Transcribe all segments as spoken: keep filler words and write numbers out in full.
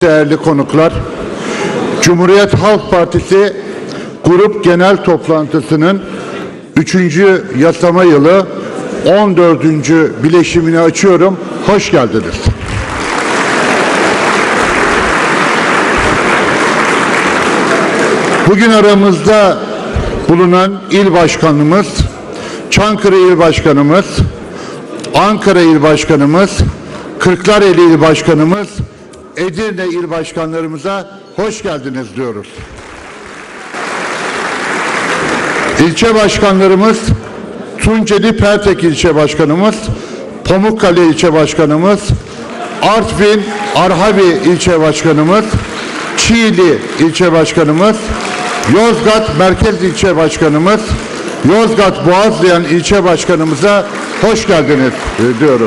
Değerli konuklar, Cumhuriyet Halk Partisi Grup Genel Toplantısının üçüncü yasama yılı on dördüncü bileşimini açıyorum. Hoş geldiniz. Bugün aramızda bulunan il başkanımız, Çankırı il başkanımız, Ankara il başkanımız, Kırklareli il başkanımız, Edirne il başkanlarımıza hoş geldiniz diyoruz. İlçe başkanlarımız, Tunceli Pertek ilçe başkanımız, Pamukkale ilçe başkanımız, Artvin Arhavi ilçe başkanımız, Çiğli ilçe başkanımız, Yozgat Merkez ilçe başkanımız, Yozgat Boğazlayan ilçe başkanımıza hoş geldiniz diyoruz.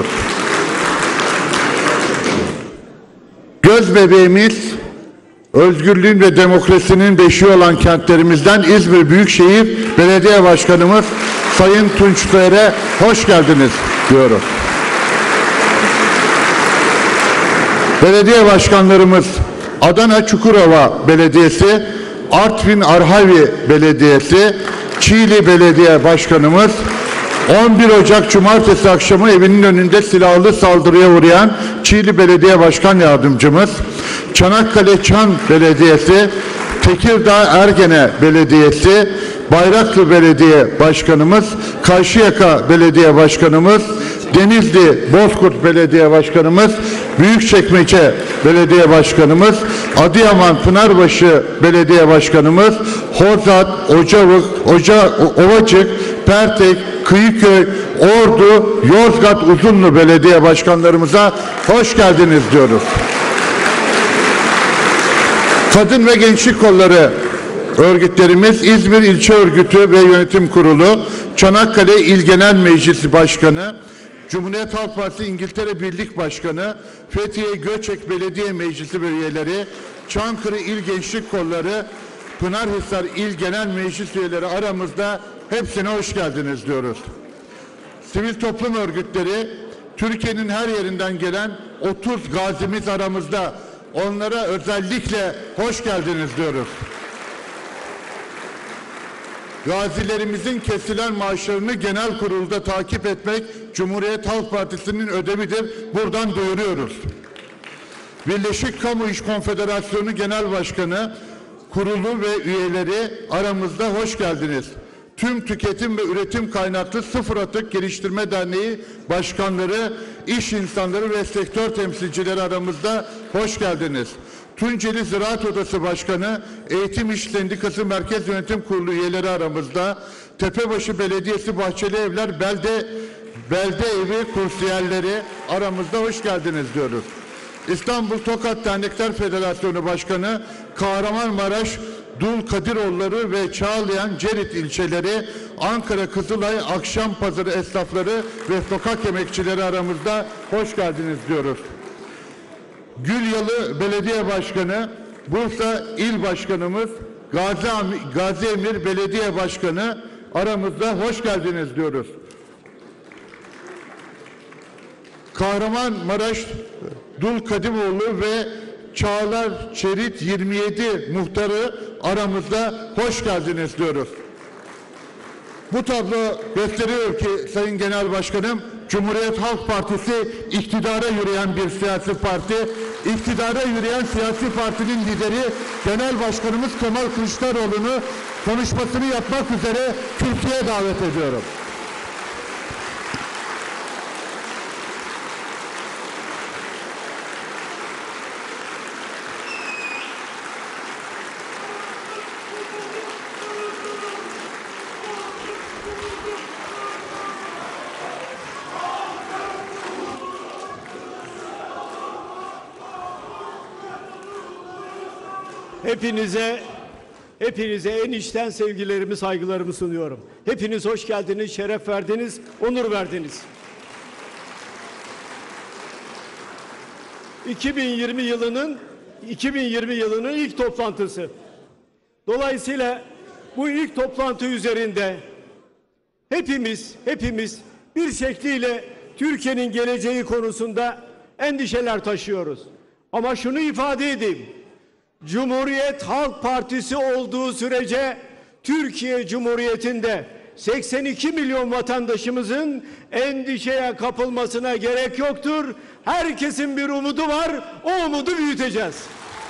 Göz bebeğimiz, özgürlüğün ve demokrasinin beşiği olan kentlerimizden İzmir Büyükşehir Belediye Başkanımız Sayın Tunç Soyer'e hoş geldiniz diyoruz. Belediye başkanlarımız Adana Çukurova Belediyesi, Artvin Arhavi Belediyesi, Çiğli Belediye Başkanımız, on bir Ocak Cumartesi akşamı evinin önünde silahlı saldırıya uğrayan Çiğli Belediye Başkan Yardımcımız, Çanakkale Çan Belediyesi, Tekirdağ Ergene Belediyesi, Bayraklı Belediye Başkanımız, Karşıyaka Belediye Başkanımız, Denizli Bozkurt Belediye Başkanımız, Büyükçekmece Belediye Başkanımız, Adıyaman Pınarbaşı Belediye Başkanımız, Hozat, Ocavık, Oca, Ovacık, Pertek, Kıyıköy, Ordu, Yozgat Uzunlu Belediye Başkanlarımıza hoş geldiniz diyoruz. Kadın ve Gençlik Kolları örgütlerimiz, İzmir İlçe Örgütü ve Yönetim Kurulu, Çanakkale İl Genel Meclisi Başkanı, Cumhuriyet Halk Partisi İngiltere Birlik Başkanı, Fethiye Göçek Belediye Meclisi ve üyeleri, Çankırı İl Gençlik Kolları, Pınarhisar İl Genel Meclis üyeleri aramızda, hepsine hoş geldiniz diyoruz. Sivil toplum örgütleri, Türkiye'nin her yerinden gelen otuz gazimiz aramızda. Onlara özellikle hoş geldiniz diyoruz. Gazilerimizin kesilen maaşlarını genel kurulda takip etmek Cumhuriyet Halk Partisi'nin ödevidir. Buradan duyuruyoruz. Birleşik Kamu İş Konfederasyonu Genel Başkanı, kurulu ve üyeleri aramızda hoş geldiniz. Tüm Tüketim ve Üretim Kaynaklı Sıfır Atık Geliştirme Derneği başkanları, iş insanları ve sektör temsilcileri aramızda hoş geldiniz. Tunceli Ziraat Odası Başkanı, Eğitim İş Sendikası Merkez Yönetim Kurulu üyeleri aramızda, Tepebaşı Belediyesi Bahçeli Evler Belde, Belde Evi kursiyerleri aramızda hoş geldiniz diyoruz. İstanbul Tokat Dernekler Federasyonu Başkanı, Kahramanmaraş, Dul Kadiroğulları ve Çağlayan Cerit ilçeleri, Ankara Kızılay Akşam Pazarı esnafları ve sokak emekçileri aramızda hoş geldiniz diyoruz. Gülyalı Belediye Başkanı, Bursa İl Başkanımız, Gazi, Gazi Emir Belediye Başkanı aramızda hoş geldiniz diyoruz. Kahramanmaraş Dul Kadimoğlu ve Çağlar Çerit yirmi yedi muhtarı aramızda hoş geldiniz diyoruz. Bu tablo gösteriyor ki Sayın Genel Başkanım, Cumhuriyet Halk Partisi iktidara yürüyen bir siyasi parti. İktidara yürüyen siyasi partinin lideri Genel Başkanımız Kemal Kılıçdaroğlu'nu konuşmasını yapmak üzere Türkiye'ye davet ediyorum. Hepinize, hepinize en içten sevgilerimi, saygılarımı sunuyorum. Hepiniz hoş geldiniz, şeref verdiniz, onur verdiniz. iki bin yirmi yılının iki bin yirmi yılının ilk toplantısı. Dolayısıyla bu ilk toplantı üzerinde hepimiz, hepimiz bir şekliyle Türkiye'nin geleceği konusunda endişeler taşıyoruz. Ama şunu ifade edeyim. Cumhuriyet Halk Partisi olduğu sürece Türkiye Cumhuriyeti'nde seksen iki milyon vatandaşımızın endişeye kapılmasına gerek yoktur. Herkesin bir umudu var. O umudu büyüteceğiz.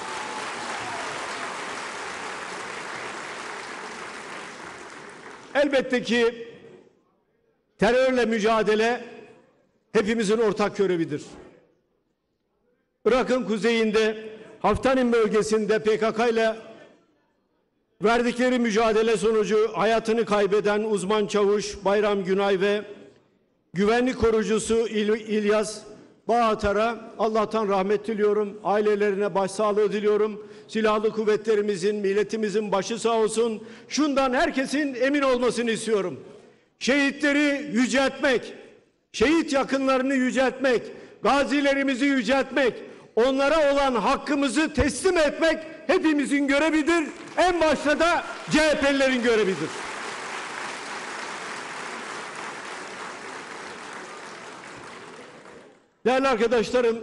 Elbette ki terörle mücadele hepimizin ortak görevidir. Irak'ın kuzeyinde Haftanin bölgesinde P K K ile verdikleri mücadele sonucu hayatını kaybeden uzman çavuş Bayram Günay ve güvenlik korucusu İl İlyas Bağatar'a Allah'tan rahmet diliyorum. Ailelerine başsağlığı diliyorum. Silahlı kuvvetlerimizin, milletimizin başı sağ olsun. Şundan herkesin emin olmasını istiyorum. Şehitleri yüceltmek, şehit yakınlarını yüceltmek, gazilerimizi yüceltmek, onlara olan hakkımızı teslim etmek hepimizin görevidir. En başta da C H P'lilerin görevidir. Değerli arkadaşlarım,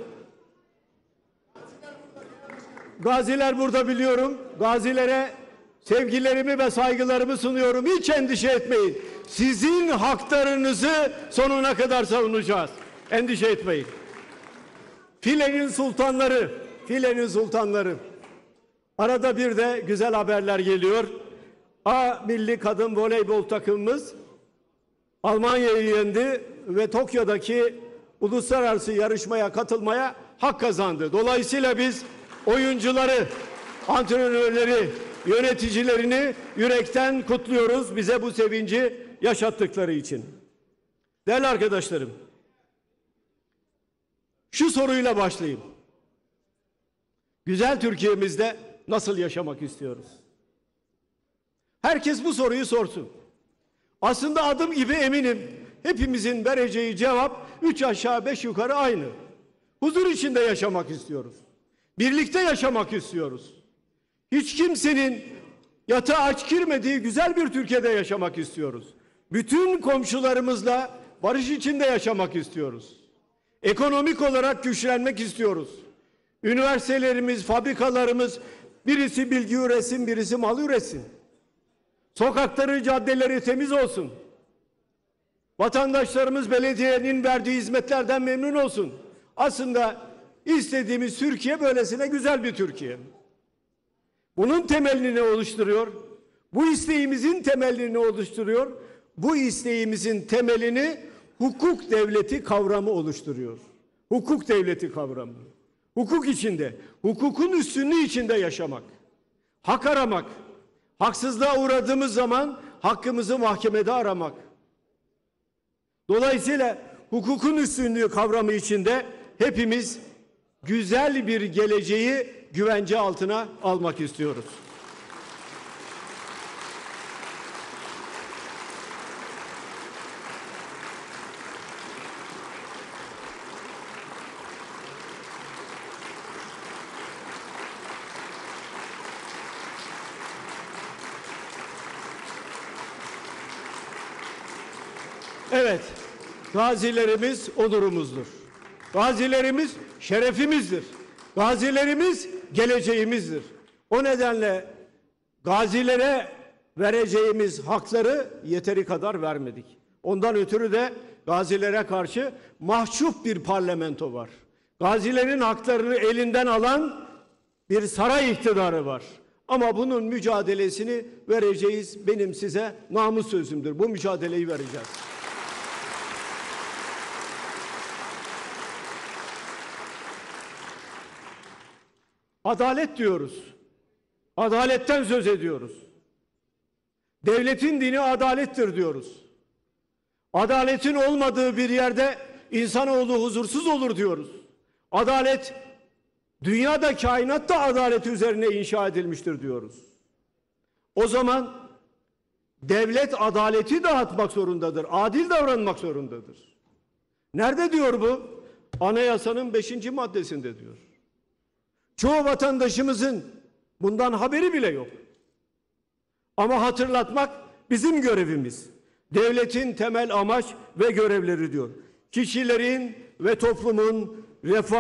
gaziler burada biliyorum. Gazilere sevgilerimi ve saygılarımı sunuyorum. Hiç endişe etmeyin. Sizin haklarınızı sonuna kadar savunacağız. Endişe etmeyin. Filenin sultanları, filenin sultanları. Arada bir de güzel haberler geliyor. A milli kadın voleybol takımımız Almanya'yı yendi ve Tokyo'daki uluslararası yarışmaya katılmaya hak kazandı. Dolayısıyla biz oyuncuları, antrenörleri, yöneticilerini yürekten kutluyoruz bize bu sevinci yaşattıkları için. Değerli arkadaşlarım, şu soruyla başlayayım. Güzel Türkiye'mizde nasıl yaşamak istiyoruz? Herkes bu soruyu sorsun. Aslında adım gibi eminim hepimizin vereceği cevap üç aşağı beş yukarı aynı. Huzur içinde yaşamak istiyoruz. Birlikte yaşamak istiyoruz. Hiç kimsenin yatağa aç girmediği güzel bir Türkiye'de yaşamak istiyoruz. Bütün komşularımızla barış içinde yaşamak istiyoruz. Ekonomik olarak güçlenmek istiyoruz. Üniversitelerimiz, fabrikalarımız birisi bilgi üretsin, birisi mal üretsin. Sokakları, caddeleri temiz olsun. Vatandaşlarımız belediyenin verdiği hizmetlerden memnun olsun. Aslında istediğimiz Türkiye böylesine güzel bir Türkiye. Bunun temelini ne oluşturuyor? Bu isteğimizin temelini ne oluşturuyor? Bu isteğimizin temelini hukuk devleti kavramı oluşturuyor. Hukuk devleti kavramı. Hukuk içinde, hukukun üstünlüğü içinde yaşamak. Hak aramak. Haksızlığa uğradığımız zaman hakkımızı mahkemede aramak. Dolayısıyla hukukun üstünlüğü kavramı içinde hepimiz güzel bir geleceği güvence altına almak istiyoruz. Evet, gazilerimiz onurumuzdur. Gazilerimiz şerefimizdir. Gazilerimiz geleceğimizdir. O nedenle gazilere vereceğimiz hakları yeteri kadar vermedik. Ondan ötürü de gazilere karşı mahcup bir parlamento var. Gazilerin haklarını elinden alan bir saray iktidarı var. Ama bunun mücadelesini vereceğiz. Benim size namus sözümdür. Bu mücadeleyi vereceğiz. Adalet diyoruz. Adaletten söz ediyoruz. Devletin dini adalettir diyoruz. Adaletin olmadığı bir yerde insanoğlu huzursuz olur diyoruz. Adalet, dünyada, kainatta adalet üzerine inşa edilmiştir diyoruz. O zaman devlet adaleti dağıtmak zorundadır. Adil davranmak zorundadır. Nerede diyor bu? Anayasanın beşinci maddesinde diyor. Çoğu vatandaşımızın bundan haberi bile yok. Ama hatırlatmak bizim görevimiz. Devletin temel amaç ve görevleri diyor. Kişilerin ve toplumun refah,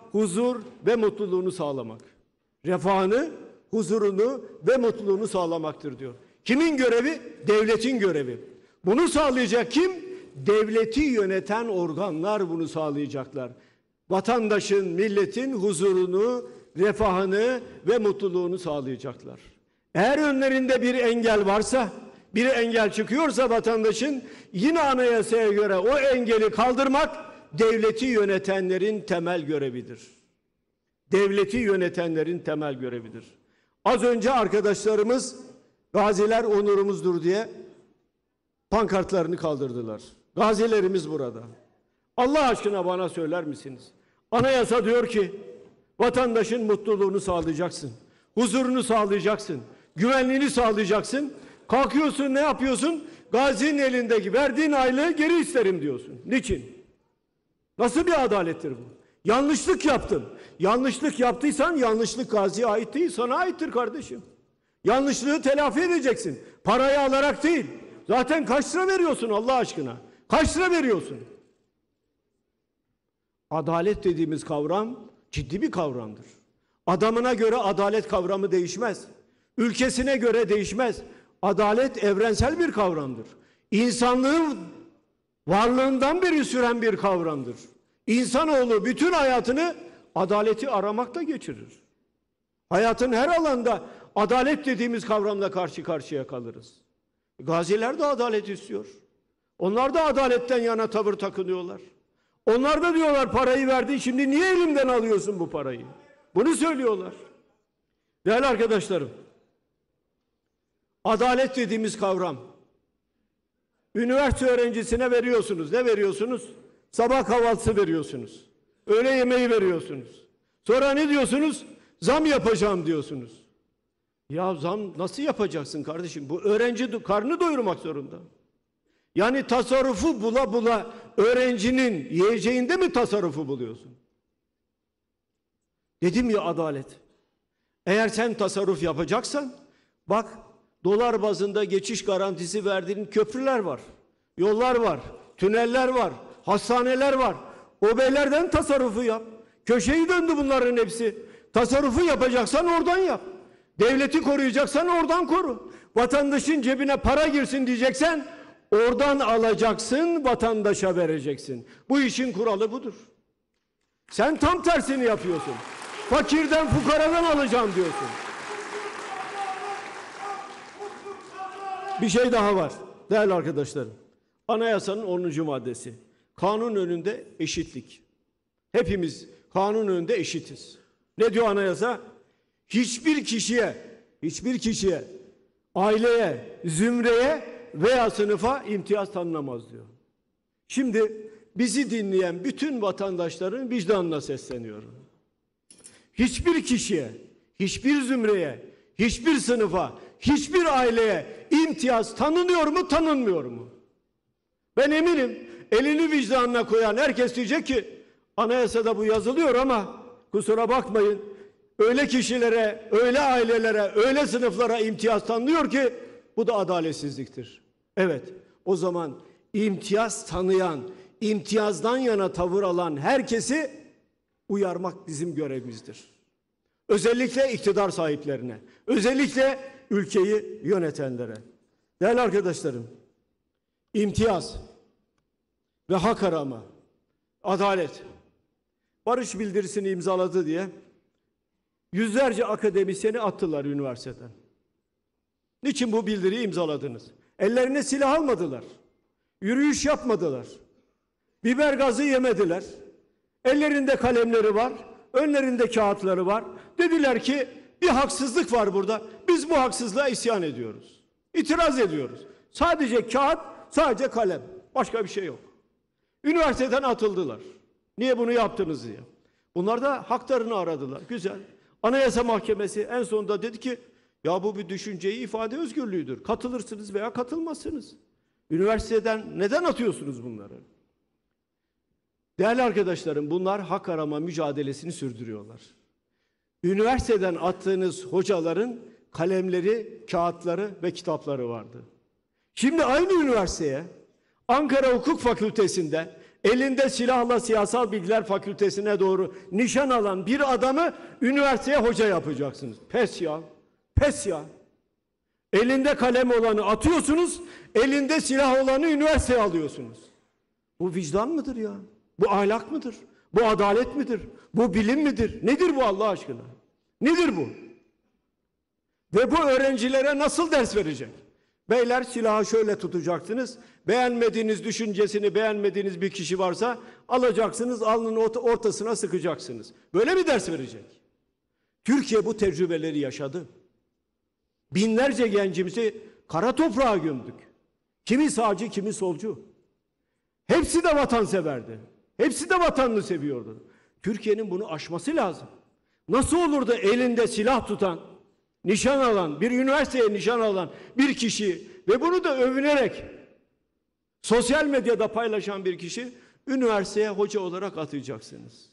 huzur ve mutluluğunu sağlamak. Refahını, huzurunu ve mutluluğunu sağlamaktır diyor. Kimin görevi? Devletin görevi. Bunu sağlayacak kim? Devleti yöneten organlar bunu sağlayacaklar. Vatandaşın, milletin huzurunu, refahını ve mutluluğunu sağlayacaklar. Eğer önlerinde bir engel varsa, bir engel çıkıyorsa vatandaşın, yine anayasaya göre o engeli kaldırmak devleti yönetenlerin temel görevidir. Devleti yönetenlerin temel görevidir. Az önce arkadaşlarımız gaziler onurumuzdur diye pankartlarını kaldırdılar. Gazilerimiz burada. Allah aşkına bana söyler misiniz? Anayasa diyor ki vatandaşın mutluluğunu sağlayacaksın. Huzurunu sağlayacaksın. Güvenliğini sağlayacaksın. Kalkıyorsun, ne yapıyorsun? Gazinin elindeki verdiğin aylığı geri isterim diyorsun. Niçin? Nasıl bir adalettir bu? Yanlışlık yaptın. Yanlışlık yaptıysan yanlışlık gaziye ait değil, sana aittir kardeşim. Yanlışlığı telafi edeceksin. Parayı alarak değil. Zaten kaç lira veriyorsun Allah aşkına? Kaç lira veriyorsun? Adalet dediğimiz kavram ciddi bir kavramdır. Adamına göre adalet kavramı değişmez. Ülkesine göre değişmez. Adalet evrensel bir kavramdır. İnsanlığın varlığından beri süren bir kavramdır. İnsanoğlu bütün hayatını adaleti aramakla geçirir. Hayatın her alanda adalet dediğimiz kavramla karşı karşıya kalırız. Gaziler de adalet istiyor. Onlar da adaletten yana tavır takınıyorlar. Onlar da diyorlar parayı verdin, şimdi niye elimden alıyorsun bu parayı? Bunu söylüyorlar. Değerli arkadaşlarım, adalet dediğimiz kavram, üniversite öğrencisine veriyorsunuz. Ne veriyorsunuz? Sabah kahvaltısı veriyorsunuz. Öğle yemeği veriyorsunuz. Sonra ne diyorsunuz? Zam yapacağım diyorsunuz. Ya zam nasıl yapacaksın kardeşim? Bu öğrenci karnını doyurmak zorunda. Yani tasarrufu bula bula öğrencinin yiyeceğinde mi tasarrufu buluyorsun? Dedim ya adalet. Eğer sen tasarruf yapacaksan bak, dolar bazında geçiş garantisi verdiğin köprüler var. Yollar var. Tüneller var. Hastaneler var. O beylerden tasarrufu yap. Köşeyi döndü bunların hepsi. Tasarrufu yapacaksan oradan yap. Devleti koruyacaksan oradan koru. Vatandaşın cebine para girsin diyeceksen oradan alacaksın, vatandaşa vereceksin. Bu işin kuralı budur. Sen tam tersini yapıyorsun. Fakirden, fukaradan alacağım diyorsun. Bir şey daha var değerli arkadaşlarım. Anayasanın onuncu maddesi. Kanun önünde eşitlik. Hepimiz kanun önünde eşitiz. Ne diyor anayasa? Hiçbir kişiye, hiçbir kişiye, aileye, zümreye veya sınıfa imtiyaz tanınamaz diyor. Şimdi bizi dinleyen bütün vatandaşların vicdanına sesleniyorum. Hiçbir kişiye, hiçbir zümreye, hiçbir sınıfa, hiçbir aileye imtiyaz tanınıyor mu, tanınmıyor mu? Ben eminim elini vicdanına koyan herkes diyecek ki anayasada bu yazılıyor ama kusura bakmayın, öyle kişilere, öyle ailelere, öyle sınıflara imtiyaz tanınıyor ki bu da adaletsizliktir. Evet, o zaman imtiyaz tanıyan, imtiyazdan yana tavır alan herkesi uyarmak bizim görevimizdir. Özellikle iktidar sahiplerine, özellikle ülkeyi yönetenlere. Değerli arkadaşlarım, imtiyaz ve hak arama, adalet, barış bildirisini imzaladı diye yüzlerce akademisyeni attılar üniversiteden. Niçin bu bildiriyi imzaladınız? Ellerine silah almadılar. Yürüyüş yapmadılar. Biber gazı yemediler. Ellerinde kalemleri var. Önlerinde kağıtları var. Dediler ki bir haksızlık var burada. Biz bu haksızlığa isyan ediyoruz. İtiraz ediyoruz. Sadece kağıt, sadece kalem. Başka bir şey yok. Üniversiteden atıldılar. Niye bunu yaptınız diye. Bunlar da haklarını aradılar. Güzel. Anayasa Mahkemesi en sonunda dedi ki ya bu bir düşünceyi ifade özgürlüğüdür. Katılırsınız veya katılmazsınız. Üniversiteden neden atıyorsunuz bunları? Değerli arkadaşlarım, bunlar hak arama mücadelesini sürdürüyorlar. Üniversiteden attığınız hocaların kalemleri, kağıtları ve kitapları vardı. Şimdi aynı üniversiteye Ankara Hukuk Fakültesi'nde elinde silahla Siyasal Bilgiler Fakültesine doğru nişan alan bir adamı üniversiteye hoca yapacaksınız. Pes ya, pes ya. Elinde kalem olanı atıyorsunuz, elinde silah olanı üniversiteye alıyorsunuz. Bu vicdan mıdır ya? Bu ahlak mıdır? Bu adalet midir? Bu bilim midir? Nedir bu Allah aşkına? Nedir bu? Ve bu öğrencilere nasıl ders verecek? Beyler, silahı şöyle tutacaksınız. Beğenmediğiniz düşüncesini beğenmediğiniz bir kişi varsa alacaksınız, alnının ortasına sıkacaksınız. Böyle mi ders verecek? Türkiye bu tecrübeleri yaşadı. Binlerce gencimizi kara toprağa gömdük. Kimi sağcı, kimi solcu. Hepsi de vatanseverdi. Hepsi de vatanını seviyordu. Türkiye'nin bunu aşması lazım. Nasıl olur da elinde silah tutan, nişan alan, bir üniversiteye nişan alan bir kişi ve bunu da övünerek sosyal medyada paylaşan bir kişi üniversiteye hoca olarak atayacaksınız?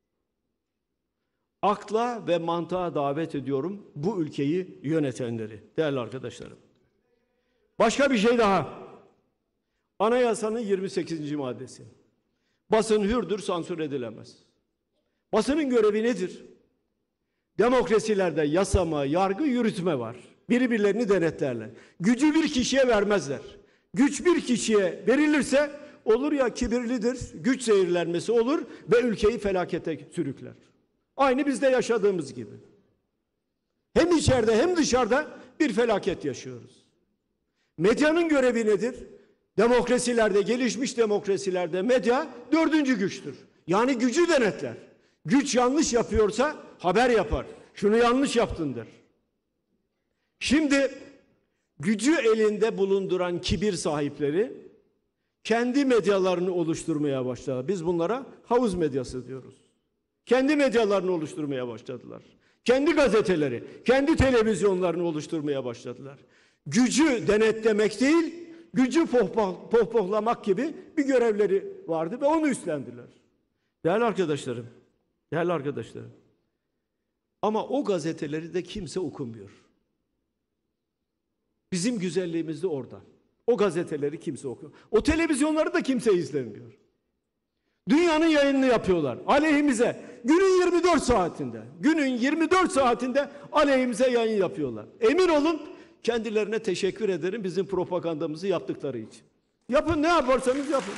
Akla ve mantığa davet ediyorum bu ülkeyi yönetenleri, değerli arkadaşlarım. Başka bir şey daha. Anayasanın yirmi sekizinci maddesi. Basın hürdür, sansür edilemez. Basının görevi nedir? Demokrasilerde yasama, yargı, yürütme var. Birbirlerini denetlerler. Gücü bir kişiye vermezler. Güç bir kişiye verilirse olur ya kibirlidir, güç zehirlenmesi olur ve ülkeyi felakete sürükler. Aynı bizde yaşadığımız gibi. Hem içeride hem dışarıda bir felaket yaşıyoruz. Medyanın görevi nedir? Demokrasilerde, gelişmiş demokrasilerde medya dördüncü güçtür. Yani gücü denetler. Güç yanlış yapıyorsa haber yapar. Şunu yanlış yaptın der. Şimdi gücü elinde bulunduran kibir sahipleri kendi medyalarını oluşturmaya başladı. Biz bunlara havuz medyası diyoruz. Kendi medyalarını oluşturmaya başladılar. Kendi gazeteleri, kendi televizyonlarını oluşturmaya başladılar. Gücü denetlemek değil, gücü pohpoh, pohpohlamak gibi bir görevleri vardı ve onu üstlendiler. Değerli arkadaşlarım, değerli arkadaşlarım. Ama o gazeteleri de kimse okumuyor. Bizim güzelliğimiz de orada. O gazeteleri kimse okuyor. O televizyonları da kimse izlemiyor. Dünyanın yayınını yapıyorlar. Aleyhimize. Günün yirmi dört saatinde. Günün yirmi dört saatinde aleyhimize yayın yapıyorlar. Emin olun kendilerine teşekkür ederim bizim propagandamızı yaptıkları için. Yapın, ne yaparsanız yapın.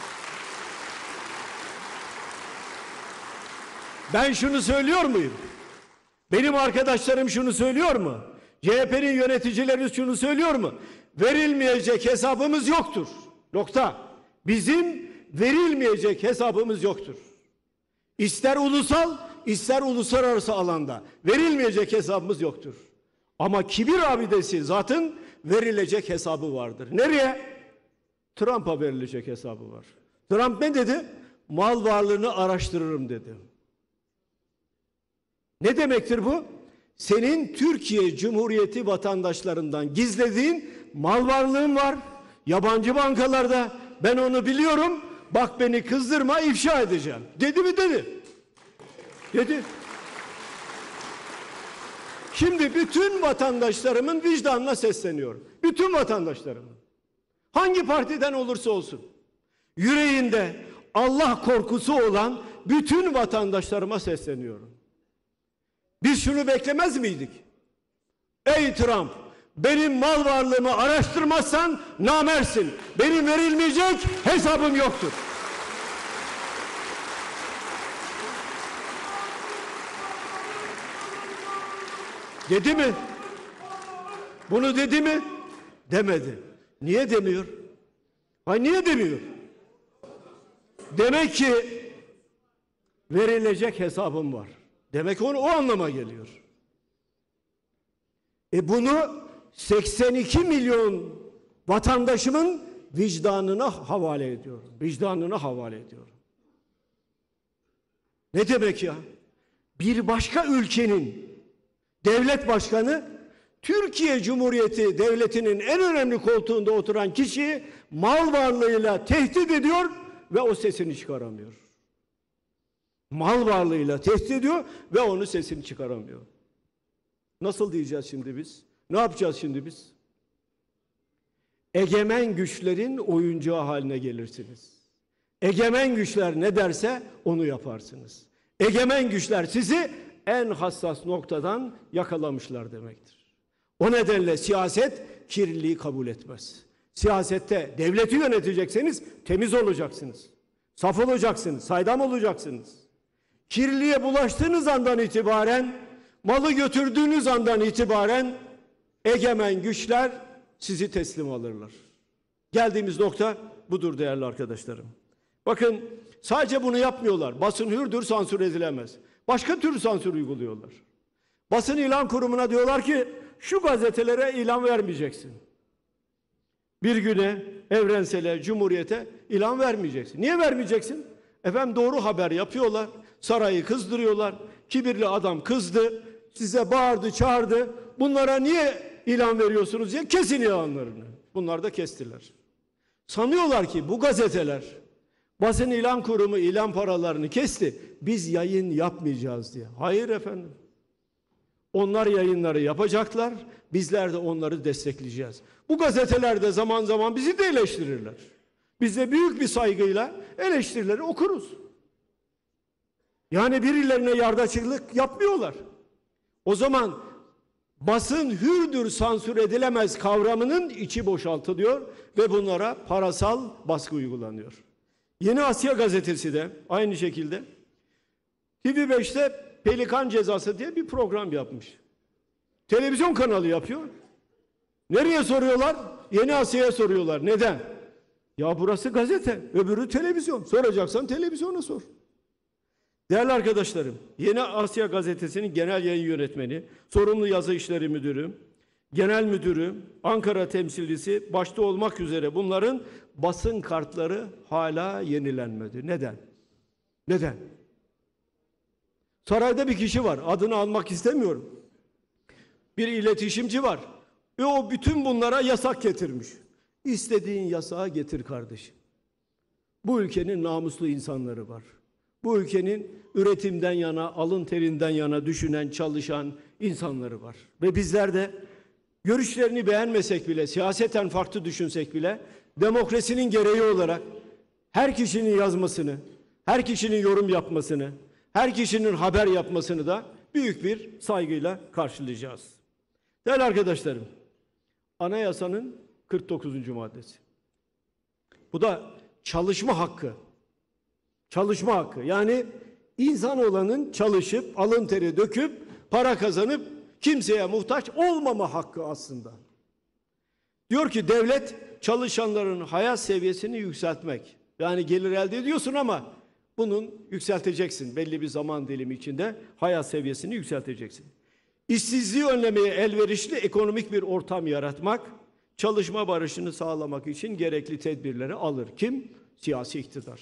Ben şunu söylüyor muyum? Benim arkadaşlarım şunu söylüyor mu? C H P'nin yöneticileri şunu söylüyor mu? Verilmeyecek hesabımız yoktur. Nokta. Bizim verilmeyecek hesabımız yoktur. İster ulusal, ister uluslararası alanda verilmeyecek hesabımız yoktur. Ama kibir abidesi zaten verilecek hesabı vardır. Nereye? Trump'a verilecek hesabı var. Trump ne dedi? Mal varlığını araştırırım dedi. Ne demektir bu? Senin Türkiye Cumhuriyeti vatandaşlarından gizlediğin mal varlığın var. Yabancı bankalarda, ben onu biliyorum. Bak beni kızdırma, ifşa edeceğim. Dedi mi dedi? Dedi. Şimdi bütün vatandaşlarımın vicdanına sesleniyorum. Bütün vatandaşlarımın. Hangi partiden olursa olsun. Yüreğinde Allah korkusu olan bütün vatandaşlarıma sesleniyorum. Biz şunu beklemez miydik? Ey Trump, benim mal varlığımı araştırmazsan namersin. Benim verilmeyecek hesabım yoktur. Dedi mi? Bunu dedi mi? Demedi. Niye demiyor? Hay niye demiyor? Demek ki verilecek hesabım var. Demek onu o anlama geliyor. E bunu seksen iki milyon vatandaşımın vicdanına havale ediyorum. Vicdanına havale ediyorum. Ne demek ya? Bir başka ülkenin devlet başkanı Türkiye Cumhuriyeti Devleti'nin en önemli koltuğunda oturan kişiyi mal varlığıyla tehdit ediyor ve o sesini çıkaramıyor. Mal varlığıyla tehdit ediyor ve onun sesini çıkaramıyor. Nasıl diyeceğiz şimdi biz? Ne yapacağız şimdi biz? Egemen güçlerin oyuncağı haline gelirsiniz. Egemen güçler ne derse onu yaparsınız. Egemen güçler sizi en hassas noktadan yakalamışlar demektir. O nedenle siyaset kirliliği kabul etmez. Siyasette devleti yönetecekseniz temiz olacaksınız. Saf olacaksınız, saydam olacaksınız. Kirliliğe bulaştığınız andan itibaren, malı götürdüğünüz andan itibaren egemen güçler sizi teslim alırlar. Geldiğimiz nokta budur değerli arkadaşlarım. Bakın sadece bunu yapmıyorlar. Basın hürdür, sansür edilemez. Başka tür sansür uyguluyorlar. Basın ilan kurumuna diyorlar ki şu gazetelere ilan vermeyeceksin. Bir Güne, Evrensel'e, Cumhuriyet'e ilan vermeyeceksin. Niye vermeyeceksin? Efendim doğru haber yapıyorlar. Sarayı kızdırıyorlar. Kibirli adam kızdı. Size bağırdı, çağırdı. Bunlara niye ilan veriyorsunuz diye kesin ilanlarını. Bunlar da kestiler. Sanıyorlar ki bu gazeteler basın ilan kurumu ilan paralarını kesti. Biz yayın yapmayacağız diye. Hayır efendim. Onlar yayınları yapacaklar. Bizler de onları destekleyeceğiz. Bu gazeteler de zaman zaman bizi de eleştirirler. Biz de büyük bir saygıyla eleştirileri okuruz. Yani birilerine yardakçılık yapmıyorlar. O zaman basın hürdür, sansür edilemez kavramının içi boşaltılıyor ve bunlara parasal baskı uygulanıyor. Yeni Asya gazetesi de aynı şekilde T V beşte Pelikan Cezası diye bir program yapmış. Televizyon kanalı yapıyor. Nereye soruyorlar? Yeni Asya'ya soruyorlar. Neden? Ya burası gazete, öbürü televizyon. Soracaksan televizyona sor. Değerli arkadaşlarım, Yeni Asya gazetesinin genel yayın yönetmeni, sorumlu yazı işleri müdürü, genel müdürü, Ankara temsilcisi başta olmak üzere bunların basın kartları hala yenilenmedi. Neden? Neden? Sarayda bir kişi var, adını almak istemiyorum. Bir iletişimci var ve o bütün bunlara yasak getirmiş. İstediğin yasağı getir kardeşim. Bu ülkenin namuslu insanları var. Bu ülkenin üretimden yana, alın terinden yana düşünen, çalışan insanları var. Ve bizler de görüşlerini beğenmesek bile, siyaseten farklı düşünsek bile, demokrasinin gereği olarak her kişinin yazmasını, her kişinin yorum yapmasını, her kişinin haber yapmasını da büyük bir saygıyla karşılayacağız. Değerli arkadaşlarım, Anayasanın kırk dokuzuncu maddesi. Bu da çalışma hakkı. Çalışma hakkı. Yani insan olanın çalışıp, alın teri döküp, para kazanıp kimseye muhtaç olmama hakkı aslında. Diyor ki devlet çalışanların hayat seviyesini yükseltmek. Yani gelir elde ediyorsun ama bunun yükselteceksin. Belli bir zaman dilimi içinde hayat seviyesini yükselteceksin. İşsizliği önlemeye elverişli ekonomik bir ortam yaratmak, çalışma barışını sağlamak için gerekli tedbirleri alır. Kim? Siyasi iktidar.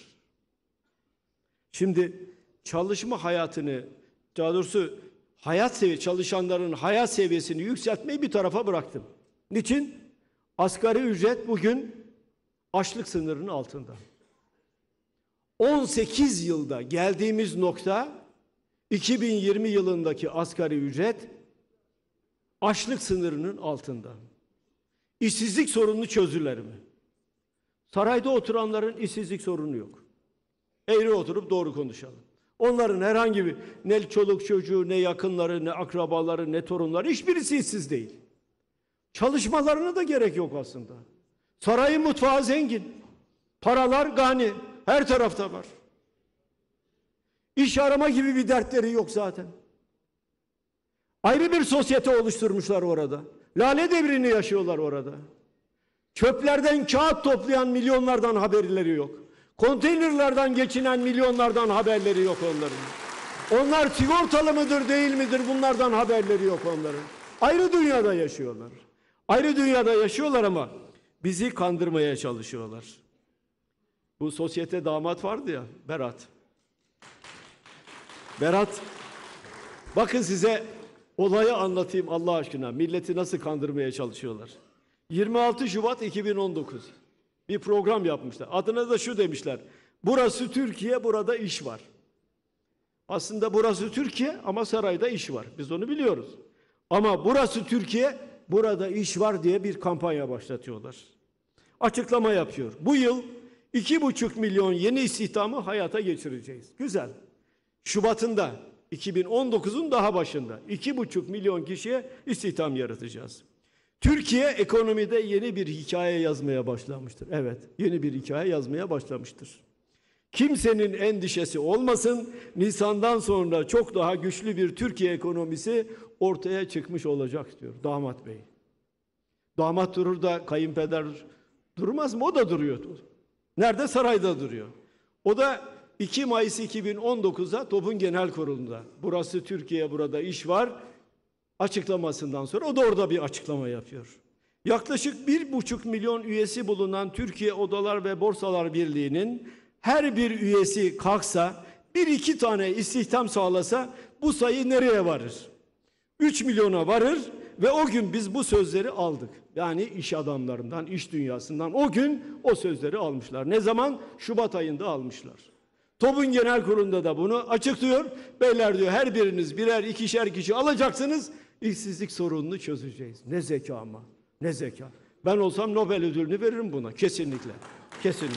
Şimdi çalışma hayatını, daha doğrusu hayat seviyesi, çalışanların hayat seviyesini yükseltmeyi bir tarafa bıraktım. Niçin? Asgari ücret bugün açlık sınırının altında. on sekiz yılda geldiğimiz nokta iki bin yirmi yılındaki asgari ücret açlık sınırının altında. İşsizlik sorunu çözülür mü? Sarayda oturanların işsizlik sorunu yok. Eğri oturup doğru konuşalım. Onların herhangi bir ne çoluk çocuğu, ne yakınları, ne akrabaları, ne torunları hiçbirisi işsiz değil. Çalışmalarına da gerek yok aslında. Sarayın mutfağı zengin. Paralar gani. Her tarafta var. İş arama gibi bir dertleri yok zaten. Ayrı bir sosyete oluşturmuşlar orada. Lale devrini yaşıyorlar orada. Çöplerden kağıt toplayan milyonlardan haberleri yok. Konteynerlerden geçinen milyonlardan haberleri yok onların. Onlar sigortalı mıdır değil midir bunlardan haberleri yok onların. Ayrı dünyada yaşıyorlar. Ayrı dünyada yaşıyorlar ama bizi kandırmaya çalışıyorlar. Bu sosyete damat vardı ya, Berat. Berat, bakın size olayı anlatayım Allah aşkına. Milleti nasıl kandırmaya çalışıyorlar. yirmi altı Şubat iki bin on dokuz bir program yapmışlar. Adına da şu demişler. Burası Türkiye, burada iş var. Aslında burası Türkiye ama sarayda iş var. Biz onu biliyoruz. Ama burası Türkiye, burada iş var diye bir kampanya başlatıyorlar. Açıklama yapıyor. Bu yıl iki buçuk milyon yeni istihdamı hayata geçireceğiz. Güzel. Şubat'ında, iki bin on dokuzun daha başında iki buçuk milyon kişiye istihdam yaratacağız. Türkiye ekonomide yeni bir hikaye yazmaya başlamıştır. Evet, yeni bir hikaye yazmaya başlamıştır. Kimsenin endişesi olmasın, Nisan'dan sonra çok daha güçlü bir Türkiye ekonomisi ortaya çıkmış olacak diyor damat bey. Damat durur da kayınpeder durmaz mı? O da duruyor. Nerede? Sarayda duruyor. O da iki Mayıs iki bin on dokuz'da TOB'un genel kurulunda. Burası Türkiye, burada iş var açıklamasından sonra o da orada bir açıklama yapıyor. Yaklaşık bir buçuk milyon üyesi bulunan Türkiye Odalar ve Borsalar Birliği'nin her bir üyesi kalksa, bir iki tane istihdam sağlasa bu sayı nereye varır? üç milyona varır ve o gün biz bu sözleri aldık. Yani iş adamlarından, iş dünyasından o gün o sözleri almışlar. Ne zaman? Şubat ayında almışlar. TOB'un genel kurulunda da bunu açıklıyor. Beyler diyor, her biriniz birer ikişer kişi alacaksınız. İşsizlik sorununu çözeceğiz. Ne zeka ama. Ne zeka. Ben olsam Nobel ödülünü veririm buna. Kesinlikle. Kesinlikle.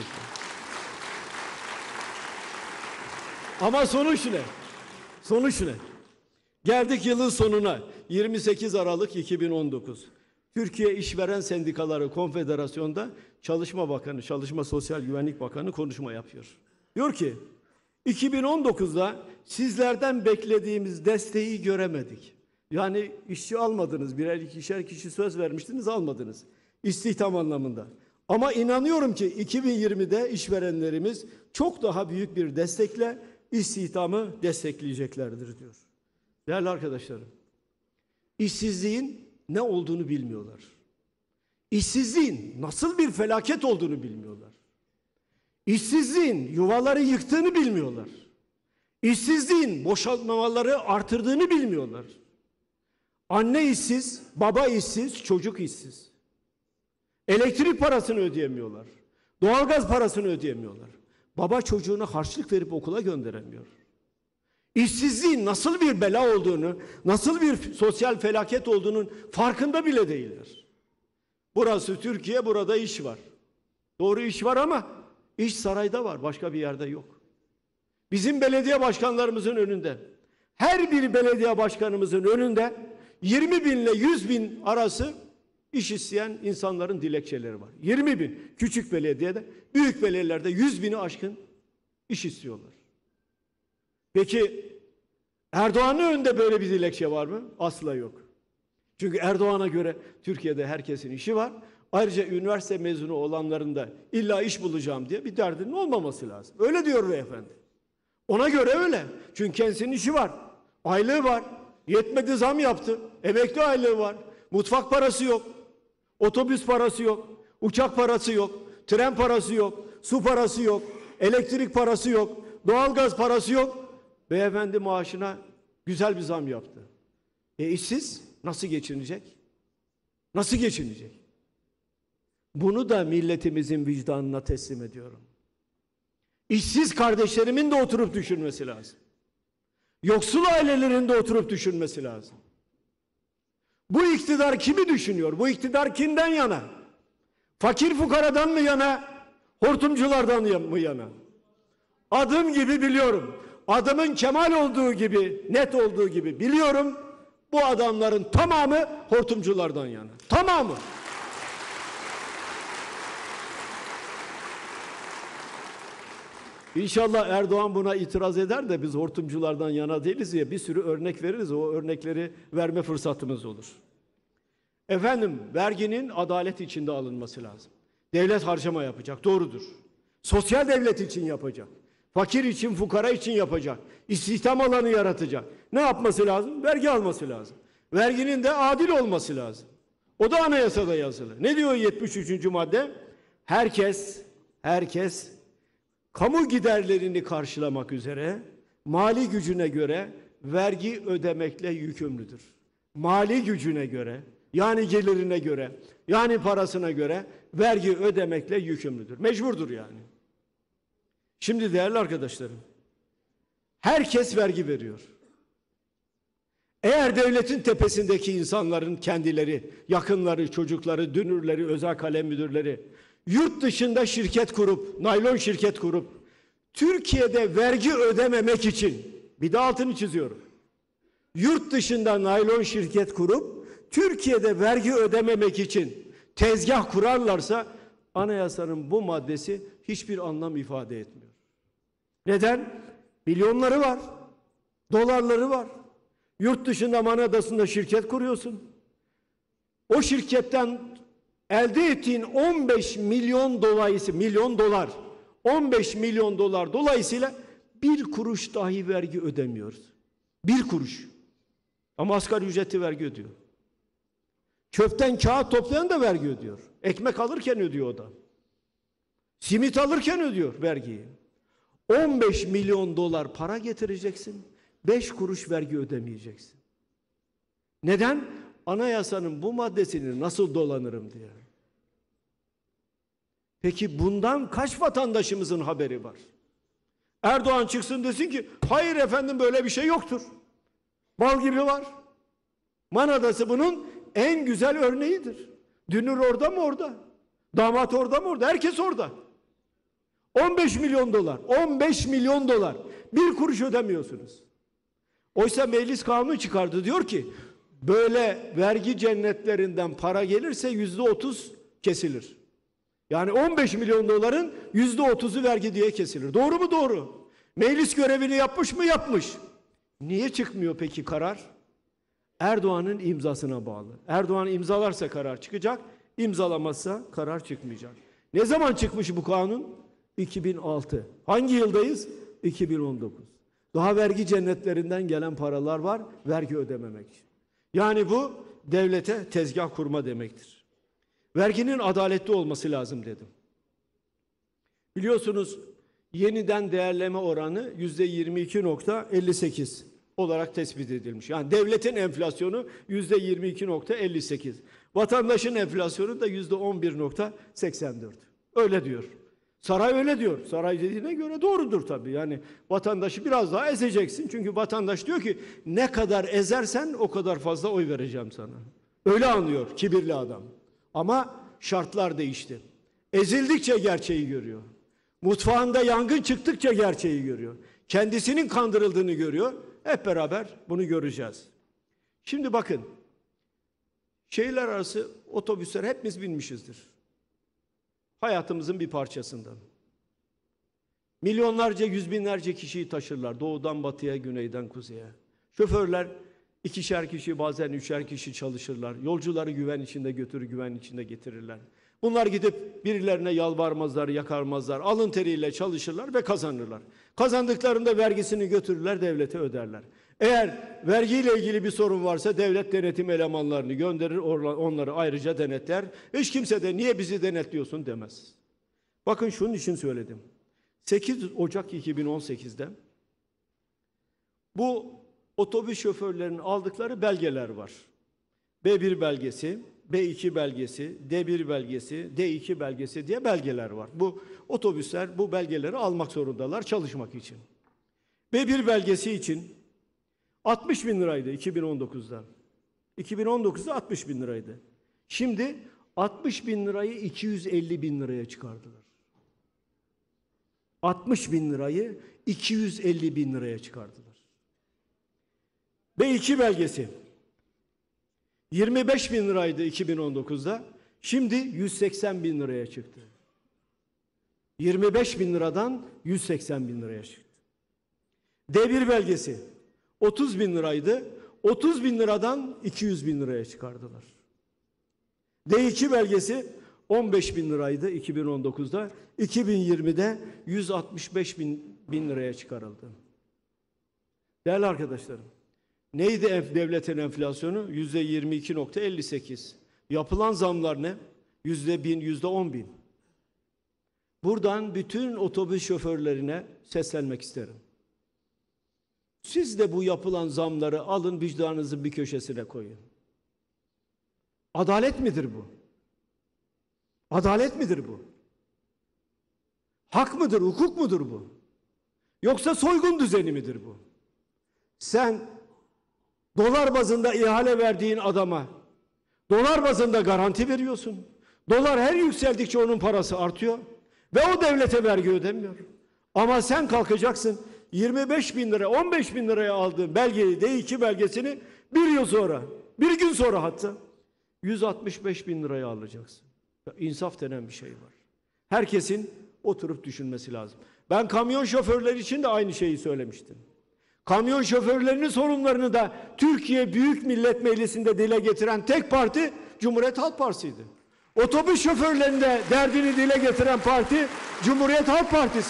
Ama sonuç ne? Sonuç ne? Geldik yılın sonuna. yirmi sekiz Aralık iki bin on dokuz. Türkiye İşveren Sendikaları Konfederasyonu'nda Çalışma Bakanı, Çalışma Sosyal Güvenlik Bakanı konuşma yapıyor. Diyor ki, iki bin on dokuz'da sizlerden beklediğimiz desteği göremedik. Yani işçi almadınız, birer ikişer kişi söz vermiştiniz, almadınız. İstihdam anlamında. Ama inanıyorum ki iki bin yirmi'de işverenlerimiz çok daha büyük bir destekle istihdamı destekleyeceklerdir diyor. Değerli arkadaşlarım, işsizliğin ne olduğunu bilmiyorlar. İşsizliğin nasıl bir felaket olduğunu bilmiyorlar. İşsizliğin yuvaları yıktığını bilmiyorlar. İşsizliğin boşanmaları artırdığını bilmiyorlar. Anne işsiz, baba işsiz, çocuk işsiz. Elektrik parasını ödeyemiyorlar. Doğalgaz parasını ödeyemiyorlar. Baba çocuğuna harçlık verip okula gönderemiyor. İşsizliğin nasıl bir bela olduğunu, nasıl bir sosyal felaket olduğunun farkında bile değiller. Burası Türkiye, burada iş var. Doğru, iş var ama iş sarayda var, başka bir yerde yok. Bizim belediye başkanlarımızın önünde, her bir belediye başkanımızın önünde yirmi bin ile yüz bin arası iş isteyen insanların dilekçeleri var. yirmi bin küçük belediyede, büyük belediyelerde yüz bini aşkın iş istiyorlar. Peki Erdoğan'ın önünde böyle bir dilekçe var mı? Asla yok. Çünkü Erdoğan'a göre Türkiye'de herkesin işi var. Ayrıca üniversite mezunu olanların da illa iş bulacağım diye bir derdinin olmaması lazım. Öyle diyor beyefendi. Ona göre öyle. Çünkü kendisinin işi var. Aylığı var. Yetmedi, zam yaptı. Emekli aylığı var. Mutfak parası yok. Otobüs parası yok. Uçak parası yok. Tren parası yok. Su parası yok. Elektrik parası yok. Doğalgaz parası yok. Beyefendi maaşına güzel bir zam yaptı. E işsiz nasıl geçinecek? Nasıl geçinecek? Bunu da milletimizin vicdanına teslim ediyorum. İşsiz kardeşlerimin de oturup düşünmesi lazım. Yoksul ailelerin de oturup düşünmesi lazım. Bu iktidar kimi düşünüyor? Bu iktidar kimden yana? Fakir fukaradan mı yana? Hortumculardan mı yana? Adım gibi biliyorum. Adımın Kemal olduğu gibi, net olduğu gibi biliyorum. Bu adamların tamamı hortumculardan yana. Tamamı. İnşallah Erdoğan buna itiraz eder de biz hortumculardan yana değiliz diye bir sürü örnek veririz. O örnekleri verme fırsatımız olur. Efendim, verginin adalet içinde alınması lazım. Devlet harcama yapacak, doğrudur. Sosyal devlet için yapacak. Fakir için, fukara için yapacak. İstihdam alanı yaratacak. Ne yapması lazım? Vergi alması lazım. Verginin de adil olması lazım. O da anayasada yazılı. Ne diyor yetmiş üçüncü madde? Herkes, herkes kamu giderlerini karşılamak üzere mali gücüne göre vergi ödemekle yükümlüdür. Mali gücüne göre, yani gelirine göre, yani parasına göre vergi ödemekle yükümlüdür. Mecburdur yani. Şimdi değerli arkadaşlarım, herkes vergi veriyor. Eğer devletin tepesindeki insanların kendileri, yakınları, çocukları, dünürleri, özel kalem müdürleri yurt dışında şirket kurup, naylon şirket kurup, Türkiye'de vergi ödememek için, bir de altını çiziyorum, yurt dışında naylon şirket kurup, Türkiye'de vergi ödememek için tezgah kurarlarsa, anayasanın bu maddesi hiçbir anlam ifade etmiyor. Neden? Milyonları var, dolarları var. Yurt dışında Manadası'nda şirket kuruyorsun. O şirketten elde ettiğin on beş milyon dolayısıyla, milyon dolar, on beş milyon dolar dolayısıyla bir kuruş dahi vergi ödemiyoruz. Bir kuruş. Ama asgari ücreti vergi ödüyor. Çöpten kağıt toplayan da vergi ödüyor. Ekmek alırken ödüyor o da. Simit alırken ödüyor vergiyi. on beş milyon dolar para getireceksin, beş kuruş vergi ödemeyeceksin. Neden? Anayasanın bu maddesini nasıl dolanırım diye. Peki bundan kaç vatandaşımızın haberi var? Erdoğan çıksın desin ki, hayır efendim böyle bir şey yoktur. Bal gibi var. Manadası bunun en güzel örneğidir. Dünür orada mı orada? Damat orada mı orada? Herkes orada. on beş milyon dolar. on beş milyon dolar. Bir kuruş ödemiyorsunuz. Oysa meclis kanunu çıkardı. Diyor ki böyle vergi cennetlerinden para gelirse yüzde otuz kesilir. Yani on beş milyon doların yüzde otuzu vergi diye kesilir. Doğru mu? Doğru. Meclis görevini yapmış mı? Yapmış. Niye çıkmıyor peki karar? Erdoğan'ın imzasına bağlı. Erdoğan imzalarsa karar çıkacak, imzalamazsa karar çıkmayacak. Ne zaman çıkmış bu kanun? iki bin altı. Hangi yıldayız? iki bin on dokuz. Daha vergi cennetlerinden gelen paralar var, vergi ödememek için. Yani bu devlete tezgah kurma demektir. Verginin adaletli olması lazım dedim. Biliyorsunuz yeniden değerleme oranı yüzde yirmi iki nokta elli sekiz olarak tespit edilmiş. Yani devletin enflasyonu yüzde yirmi iki nokta elli sekiz. Vatandaşın enflasyonu da yüzde on bir nokta seksen dört. Öyle diyor. Saray öyle diyor. Saray dediğine göre doğrudur tabii. Yani vatandaşı biraz daha ezeceksin. Çünkü vatandaş diyor ki ne kadar ezersen o kadar fazla oy vereceğim sana. Öyle anlıyor kibirli adam. Ama şartlar değişti. Ezildikçe gerçeği görüyor. Mutfağında yangın çıktıkça gerçeği görüyor. Kendisinin kandırıldığını görüyor. Hep beraber bunu göreceğiz. Şimdi bakın. Şehirler arası otobüsler hepimiz binmişizdir. Hayatımızın bir parçasından. Milyonlarca, yüz binlerce kişiyi taşırlar. Doğudan batıya, güneyden kuzeye. Şoförler ikişer kişi, bazen üçer kişi çalışırlar. Yolcuları güven içinde götürür, güven içinde getirirler. Bunlar gidip birilerine yalvarmazlar, yakarmazlar. Alın teriyle çalışırlar ve kazanırlar. Kazandıklarında vergisini götürürler, devlete öderler. Eğer vergiyle ilgili bir sorun varsa devlet denetim elemanlarını gönderir, onları ayrıca denetler. Hiç kimse de niye bizi denetliyorsun demez. Bakın şunun için söyledim. sekiz Ocak iki bin on sekiz'de bu otobüs şoförlerinin aldıkları belgeler var. B bir belgesi, B iki belgesi, D bir belgesi, D iki belgesi diye belgeler var. Bu otobüsler bu belgeleri almak zorundalar çalışmak için. B bir belgesi için altmış bin liraydı iki bin on dokuz'da. iki bin on dokuz'da altmış bin liraydı. Şimdi altmış bin lirayı iki yüz elli bin liraya çıkardılar. altmış bin lirayı iki yüz elli bin liraya çıkardılar. B iki belgesi yirmi beş bin liraydı iki bin on dokuz'da. Şimdi yüz seksen bin liraya çıktı. yirmi beş bin liradan yüz seksen bin liraya çıktı. D bir belgesi otuz bin liraydı. otuz bin liradan iki yüz bin liraya çıkardılar. D iki belgesi on beş bin liraydı iki bin on dokuz'da. iki bin yirmi'de yüz altmış beş bin, bin liraya çıkarıldı. Değerli arkadaşlarım, neydi devletin enflasyonu? yüzde yirmi iki nokta elli sekiz. Yapılan zamlar ne? Yüzde bin, yüzde on bin. Buradan bütün otobüs şoförlerine seslenmek isterim. Siz de bu yapılan zamları alın, vicdanınızın bir köşesine koyun. Adalet midir bu? Adalet midir bu? Hak mıdır, hukuk mudur bu? Yoksa soygun düzeni midir bu? Sen dolar bazında ihale verdiğin adama dolar bazında garanti veriyorsun. Dolar her yükseldikçe onun parası artıyor ve o devlete vergi ödemiyor. Ama sen kalkacaksın yirmi beş bin lira, on beş bin liraya aldığın belgeyi, D iki belgesini bir yıl sonra, bir gün sonra hatta yüz altmış beş bin liraya alacaksın. Ya, insaf denen bir şey var. Herkesin oturup düşünmesi lazım. Ben kamyon şoförleri için de aynı şeyi söylemiştim. Kamyon şoförlerinin sorunlarını da Türkiye Büyük Millet Meclisi'nde dile getiren tek parti Cumhuriyet Halk Partisi'ydi. Otobüs şoförlerinde derdini dile getiren parti Cumhuriyet Halk Partisi.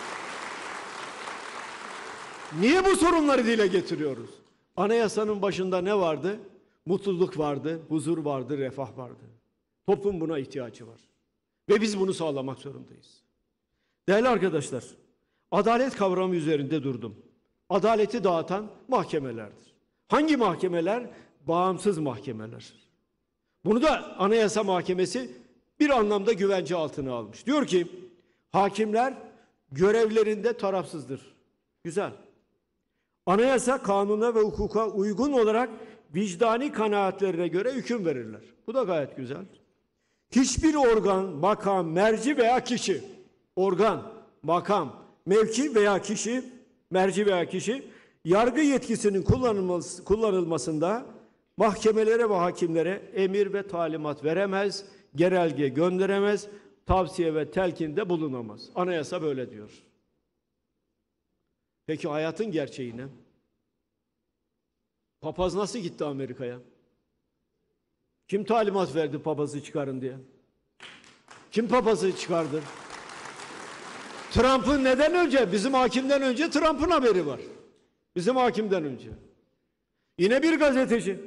Niye bu sorunları dile getiriyoruz? Anayasanın başında ne vardı? Mutluluk vardı, huzur vardı, refah vardı. Toplum buna ihtiyacı var. Ve biz bunu sağlamak zorundayız. Değerli arkadaşlar, adalet kavramı üzerinde durdum. Adaleti dağıtan mahkemelerdir. Hangi mahkemeler? Bağımsız mahkemeler. Bunu da Anayasa Mahkemesi bir anlamda güvence altına almış. Diyor ki, hakimler görevlerinde tarafsızdır. Güzel. Anayasa, kanuna ve hukuka uygun olarak vicdani kanaatlerine göre hüküm verirler. Bu da gayet güzel. Hiçbir organ, makam, merci veya kişi, organ, makam, mevki veya kişi, merci veya kişi, yargı yetkisinin kullanılması, kullanılmasında mahkemelere ve hakimlere emir ve talimat veremez, genelge gönderemez, tavsiye ve telkinde bulunamaz. Anayasa böyle diyor. Peki hayatın gerçeği ne? Papaz nasıl gitti Amerika'ya? Kim talimat verdi papazı çıkarın diye? Kim papazı çıkardı? Trump'ın neden önce? Bizim hakimden önce Trump'ın haberi var. Bizim hakimden önce. Yine bir gazeteci.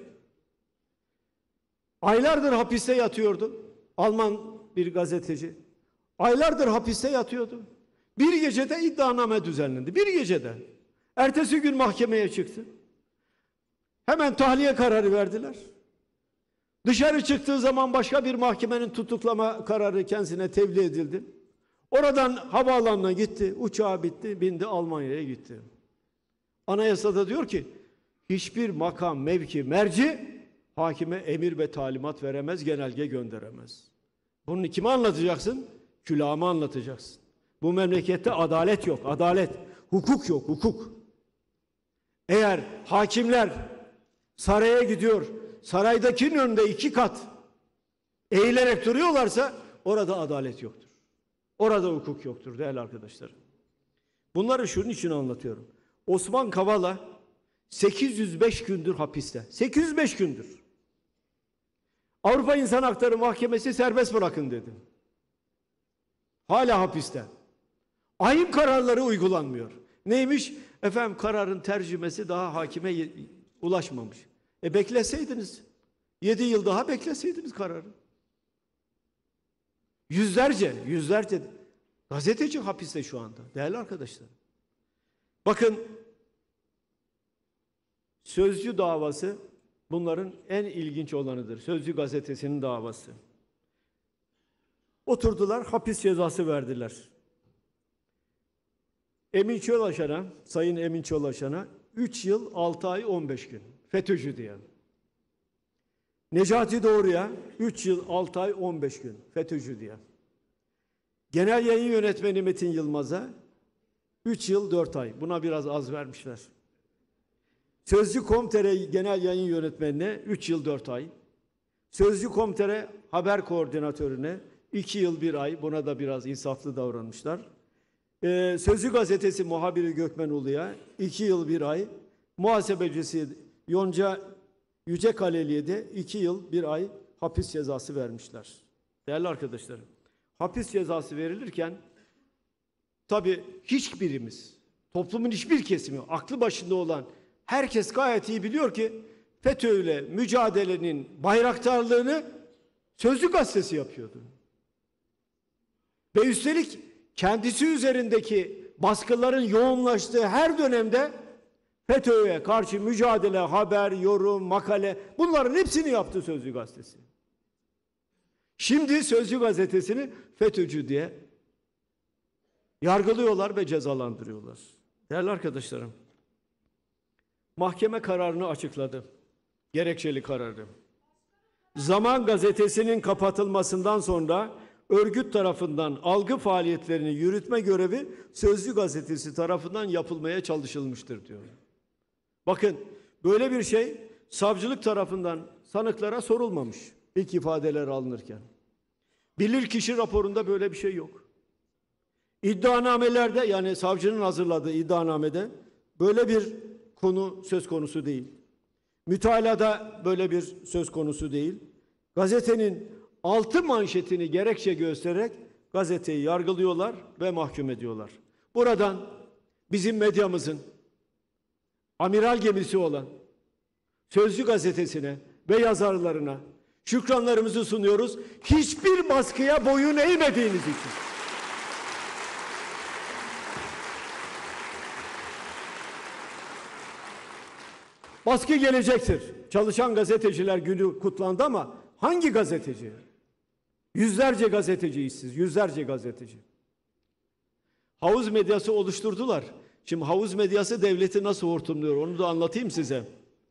Aylardır hapiste yatıyordu. Alman bir gazeteci. Aylardır hapiste yatıyordu. Bir gecede iddianame düzenlendi. Bir gecede. Ertesi gün mahkemeye çıktı. Hemen tahliye kararı verdiler. Dışarı çıktığı zaman başka bir mahkemenin tutuklama kararı kendisine tebliğ edildi. Oradan havaalanına gitti. Uçağı bitti. Bindi, Almanya'ya gitti. Anayasada diyor ki hiçbir makam, mevki, merci hakime emir ve talimat veremez, genelge gönderemez. Bunu kime anlatacaksın? Külahıma anlatacaksın. Bu memlekette adalet yok, adalet. Hukuk yok, hukuk. Eğer hakimler saraya gidiyor, saraydakinin önünde iki kat eğilerek duruyorlarsa orada adalet yoktur. Orada hukuk yoktur değerli arkadaşlar. Bunları şunun için anlatıyorum. Osman Kavala sekiz yüz beş gündür hapiste. sekiz yüz beş gündür. Avrupa İnsan Hakları Mahkemesi serbest bırakın dedi. Hala hapiste. Ahim kararları uygulanmıyor. Neymiş? Efendim kararın tercümesi daha hakime ulaşmamış. E bekleseydiniz. Yedi yıl daha bekleseydiniz kararı. Yüzlerce, yüzlerce gazeteci hapiste şu anda. Değerli arkadaşlar. Bakın Sözcü davası bunların en ilginç olanıdır. Sözcü gazetesinin davası. Oturdular, hapis cezası verdiler. Emin Çolaşan'a, Sayın Emin Çolaşan'a üç yıl altı ay on beş gün. FETÖ'cü diye. Necati Doğru'ya üç yıl altı ay on beş gün. FETÖ'cü diye. Genel Yayın Yönetmeni Metin Yılmaz'a üç yıl dört ay. Buna biraz az vermişler. Sözcü Komtere Genel Yayın Yönetmenine üç yıl dört ay. Sözcü Komtere Haber Koordinatörüne iki yıl bir ay. Buna da biraz insaflı davranmışlar. Ee, Sözcü Gazetesi muhabiri Gökmen Ulu'ya iki yıl bir ay. Muhasebecisi Yonca Yücekaleli'ye de iki yıl bir ay hapis cezası vermişler. Değerli arkadaşlarım, hapis cezası verilirken tabii hiçbirimiz, toplumun hiçbir kesimi, aklı başında olan herkes gayet iyi biliyor ki FETÖ ile mücadelenin bayraktarlığını Sözcü Gazetesi yapıyordu. Ve üstelik kendisi üzerindeki baskıların yoğunlaştığı her dönemde FETÖ'ye karşı mücadele, haber, yorum, makale bunların hepsini yaptı Sözcü Gazetesi. Şimdi Sözcü Gazetesi'ni FETÖ'cü diye yargılıyorlar ve cezalandırıyorlar. Değerli arkadaşlarım, mahkeme kararını açıkladı. Gerekçeli kararı. Zaman Gazetesi'nin kapatılmasından sonra örgüt tarafından algı faaliyetlerini yürütme görevi Sözcü Gazetesi tarafından yapılmaya çalışılmıştır diyor. Bakın, böyle bir şey savcılık tarafından sanıklara sorulmamış ilk ifadeler alınırken. Bilirkişi raporunda böyle bir şey yok. İddianamelerde, yani savcının hazırladığı iddianamede böyle bir konu söz konusu değil. Mütalada böyle bir söz konusu değil. Gazetenin altı manşetini gerekçe göstererek gazeteyi yargılıyorlar ve mahkum ediyorlar. Buradan bizim medyamızın amiral gemisi olan Sözcü Gazetesi'ne ve yazarlarına şükranlarımızı sunuyoruz. Hiçbir baskıya boyun eğmediğiniz için. Baskı gelecektir. Çalışan gazeteciler günü kutlandı ama hangi gazeteci? Yüzlerce gazeteciyiz siz, yüzlerce gazeteci. Havuz medyası oluşturdular. Şimdi havuz medyası devleti nasıl hortumluyor onu da anlatayım size.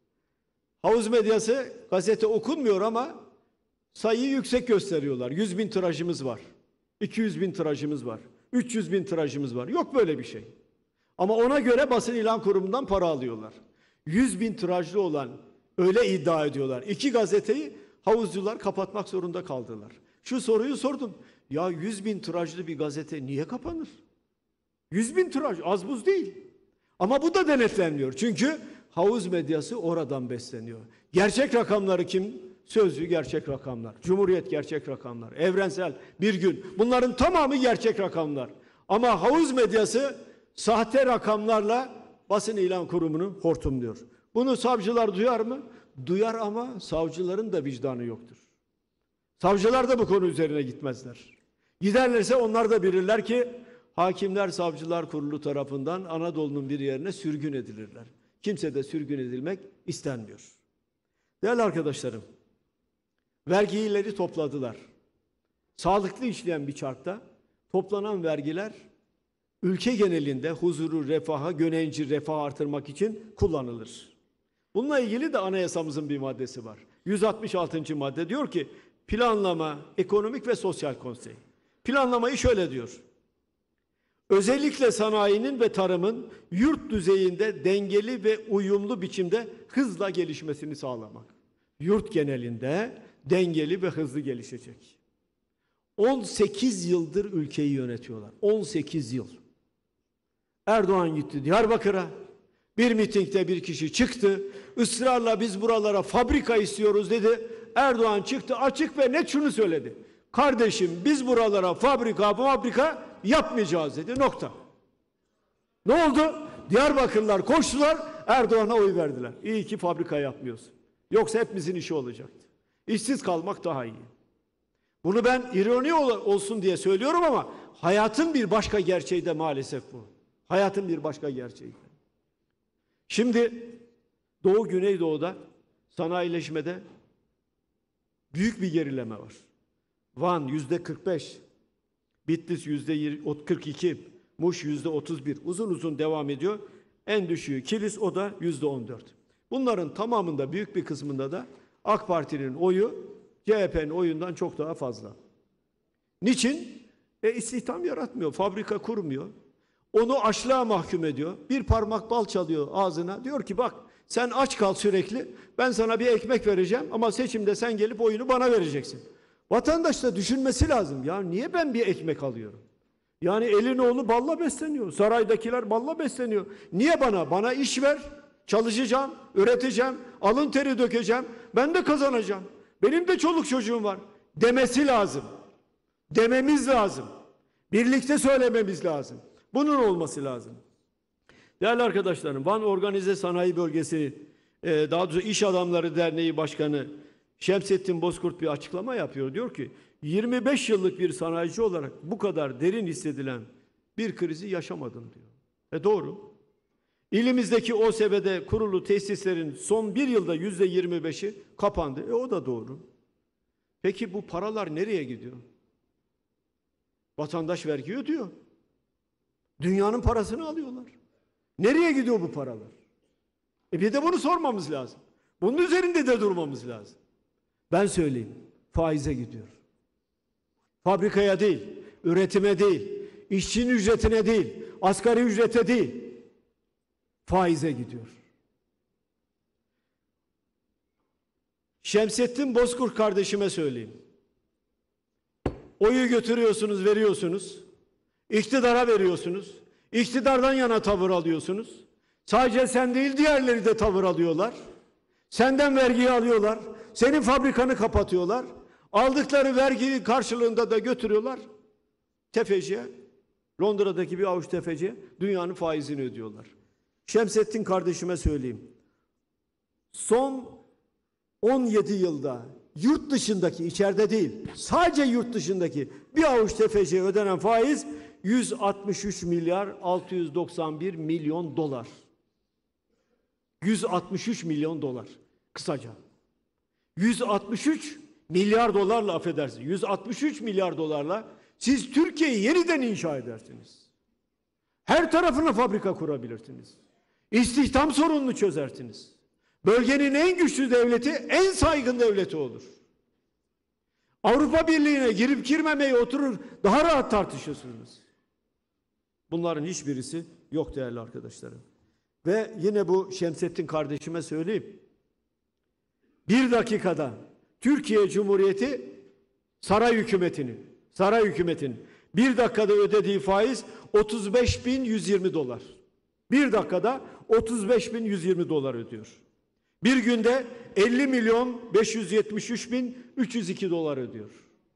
Havuz medyası gazete okunmuyor ama sayıyı yüksek gösteriyorlar. yüz bin tirajımız var. iki yüz bin tirajımız var. üç yüz bin tirajımız var. Yok böyle bir şey. Ama ona göre basın ilan kurumundan para alıyorlar. yüz bin tirajlı olan, öyle iddia ediyorlar, İki gazeteyi havuzcular kapatmak zorunda kaldılar. Şu soruyu sordum. Ya yüz bin tirajlı bir gazete niye kapanır? yüz bin tiraj az buz değil. Ama bu da denetlenmiyor. Çünkü havuz medyası oradan besleniyor. Gerçek rakamları kim? Sözcü gerçek rakamlar. Cumhuriyet gerçek rakamlar. Evrensel Bir Gün. Bunların tamamı gerçek rakamlar. Ama havuz medyası sahte rakamlarla basın ilan kurumunu hortumluyor. Bunu savcılar duyar mı? Duyar ama savcıların da vicdanı yoktur. Savcılar da bu konu üzerine gitmezler. Giderlerse onlar da bilirler ki Hakimler Savcılar Kurulu tarafından Anadolu'nun bir yerine sürgün edilirler. Kimse de sürgün edilmek istenmiyor. Değerli arkadaşlarım, vergileri topladılar. Sağlıklı işleyen bir çarkta toplanan vergiler ülke genelinde huzuru, refaha, gönenci refahı artırmak için kullanılır. Bununla ilgili de anayasamızın bir maddesi var. yüz altmış altıncı madde diyor ki, planlama, ekonomik ve sosyal konsey. Planlamayı şöyle diyor. Özellikle sanayinin ve tarımın yurt düzeyinde dengeli ve uyumlu biçimde hızla gelişmesini sağlamak. Yurt genelinde dengeli ve hızlı gelişecek. on sekiz yıldır ülkeyi yönetiyorlar. on sekiz yıl. Erdoğan gitti Diyarbakır'a. Bir mitingde bir kişi çıktı. Israrla biz buralara fabrika istiyoruz dedi. Erdoğan çıktı açık ve net şunu söyledi. Kardeşim biz buralara fabrika fabrika yapmayacağız dedi. Nokta. Ne oldu? Diyarbakırlılar koştular, Erdoğan'a oy verdiler. İyi ki fabrika yapmıyorsun. Yoksa hepimizin işi olacaktı. İşsiz kalmak daha iyi. Bunu ben ironi olsun diye söylüyorum ama hayatın bir başka gerçeği de maalesef bu. Hayatın bir başka gerçeği. Şimdi Doğu Güneydoğu'da sanayileşmede büyük bir gerileme var. Van yüzde kırk beş, Bitlis yüzde kırk iki, Muş yüzde otuz bir. Uzun uzun devam ediyor. En düşüğü Kilis, o da yüzde on dört. Bunların tamamında, büyük bir kısmında da AK Parti'nin oyu C H P'nin oyundan çok daha fazla. Niçin? E istihdam yaratmıyor, fabrika kurmuyor. Onu açlığa mahkum ediyor. Bir parmak bal çalıyor ağzına. Diyor ki bak sen aç kal sürekli. Ben sana bir ekmek vereceğim ama seçimde sen gelip oyunu bana vereceksin. Vatandaş da düşünmesi lazım. Ya niye ben bir ekmek alıyorum? Yani elin oğlu balla besleniyor. Saraydakiler balla besleniyor. Niye bana? Bana iş ver. Çalışacağım, üreteceğim, alın teri dökeceğim. Ben de kazanacağım. Benim de çoluk çocuğum var. Demesi lazım. Dememiz lazım. Birlikte söylememiz lazım. Bunun olması lazım. Değerli arkadaşlarım, Van Organize Sanayi Bölgesi, daha doğrusu İş Adamları Derneği Başkanı Şemsettin Bozkurt bir açıklama yapıyor. Diyor ki, yirmi beş yıllık bir sanayici olarak bu kadar derin hissedilen bir krizi yaşamadım diyor. E doğru. İlimizdeki O S B'de kurulu tesislerin son bir yılda yüzde yirmi beşi kapandı. E o da doğru. Peki bu paralar nereye gidiyor? Vatandaş vergi ödüyor. Dünyanın parasını alıyorlar. Nereye gidiyor bu paralar? E bir de bunu sormamız lazım. Bunun üzerinde de durmamız lazım. Ben söyleyeyim, faize gidiyor. Fabrikaya değil, üretime değil, işçinin ücretine değil, asgari ücrete değil, faize gidiyor. Şemsettin Bozkurt kardeşime söyleyeyim. Oyu götürüyorsunuz, veriyorsunuz. İktidara veriyorsunuz. İktidardan yana tavır alıyorsunuz. Sadece sen değil, diğerleri de tavır alıyorlar. Senden vergiyi alıyorlar. Senin fabrikanı kapatıyorlar. Aldıkları vergi karşılığında da götürüyorlar tefeciye. Londra'daki bir avuç tefeciye dünyanın faizini ödüyorlar. Şemsettin kardeşime söyleyeyim. Son on yedi yılda yurt dışındaki, içeride değil, sadece yurt dışındaki bir avuç tefeciye ödenen faiz yüz altmış üç milyar altı yüz doksan bir milyon dolar. yüz altmış üç milyon dolar. Kısaca. yüz altmış üç milyar dolarla, affedersin. yüz altmış üç milyar dolarla siz Türkiye'yi yeniden inşa edersiniz. Her tarafına fabrika kurabilirsiniz. İstihdam sorununu çözersiniz. Bölgenin en güçlü devleti, en saygın devleti olur. Avrupa Birliği'ne girip girmemeyi oturur, daha rahat tartışırsınız. Bunların hiçbirisi yok değerli arkadaşlarım. Ve yine bu Şemsettin kardeşime söyleyeyim. Bir dakikada Türkiye Cumhuriyeti saray hükümetinin, saray hükümetinin bir dakikada ödediği faiz otuz beş bin yüz yirmi dolar. Bir dakikada otuz beş bin yüz yirmi dolar ödüyor. Bir günde elli milyon beş yüz yetmiş üç bin üç yüz iki dolar ödüyor.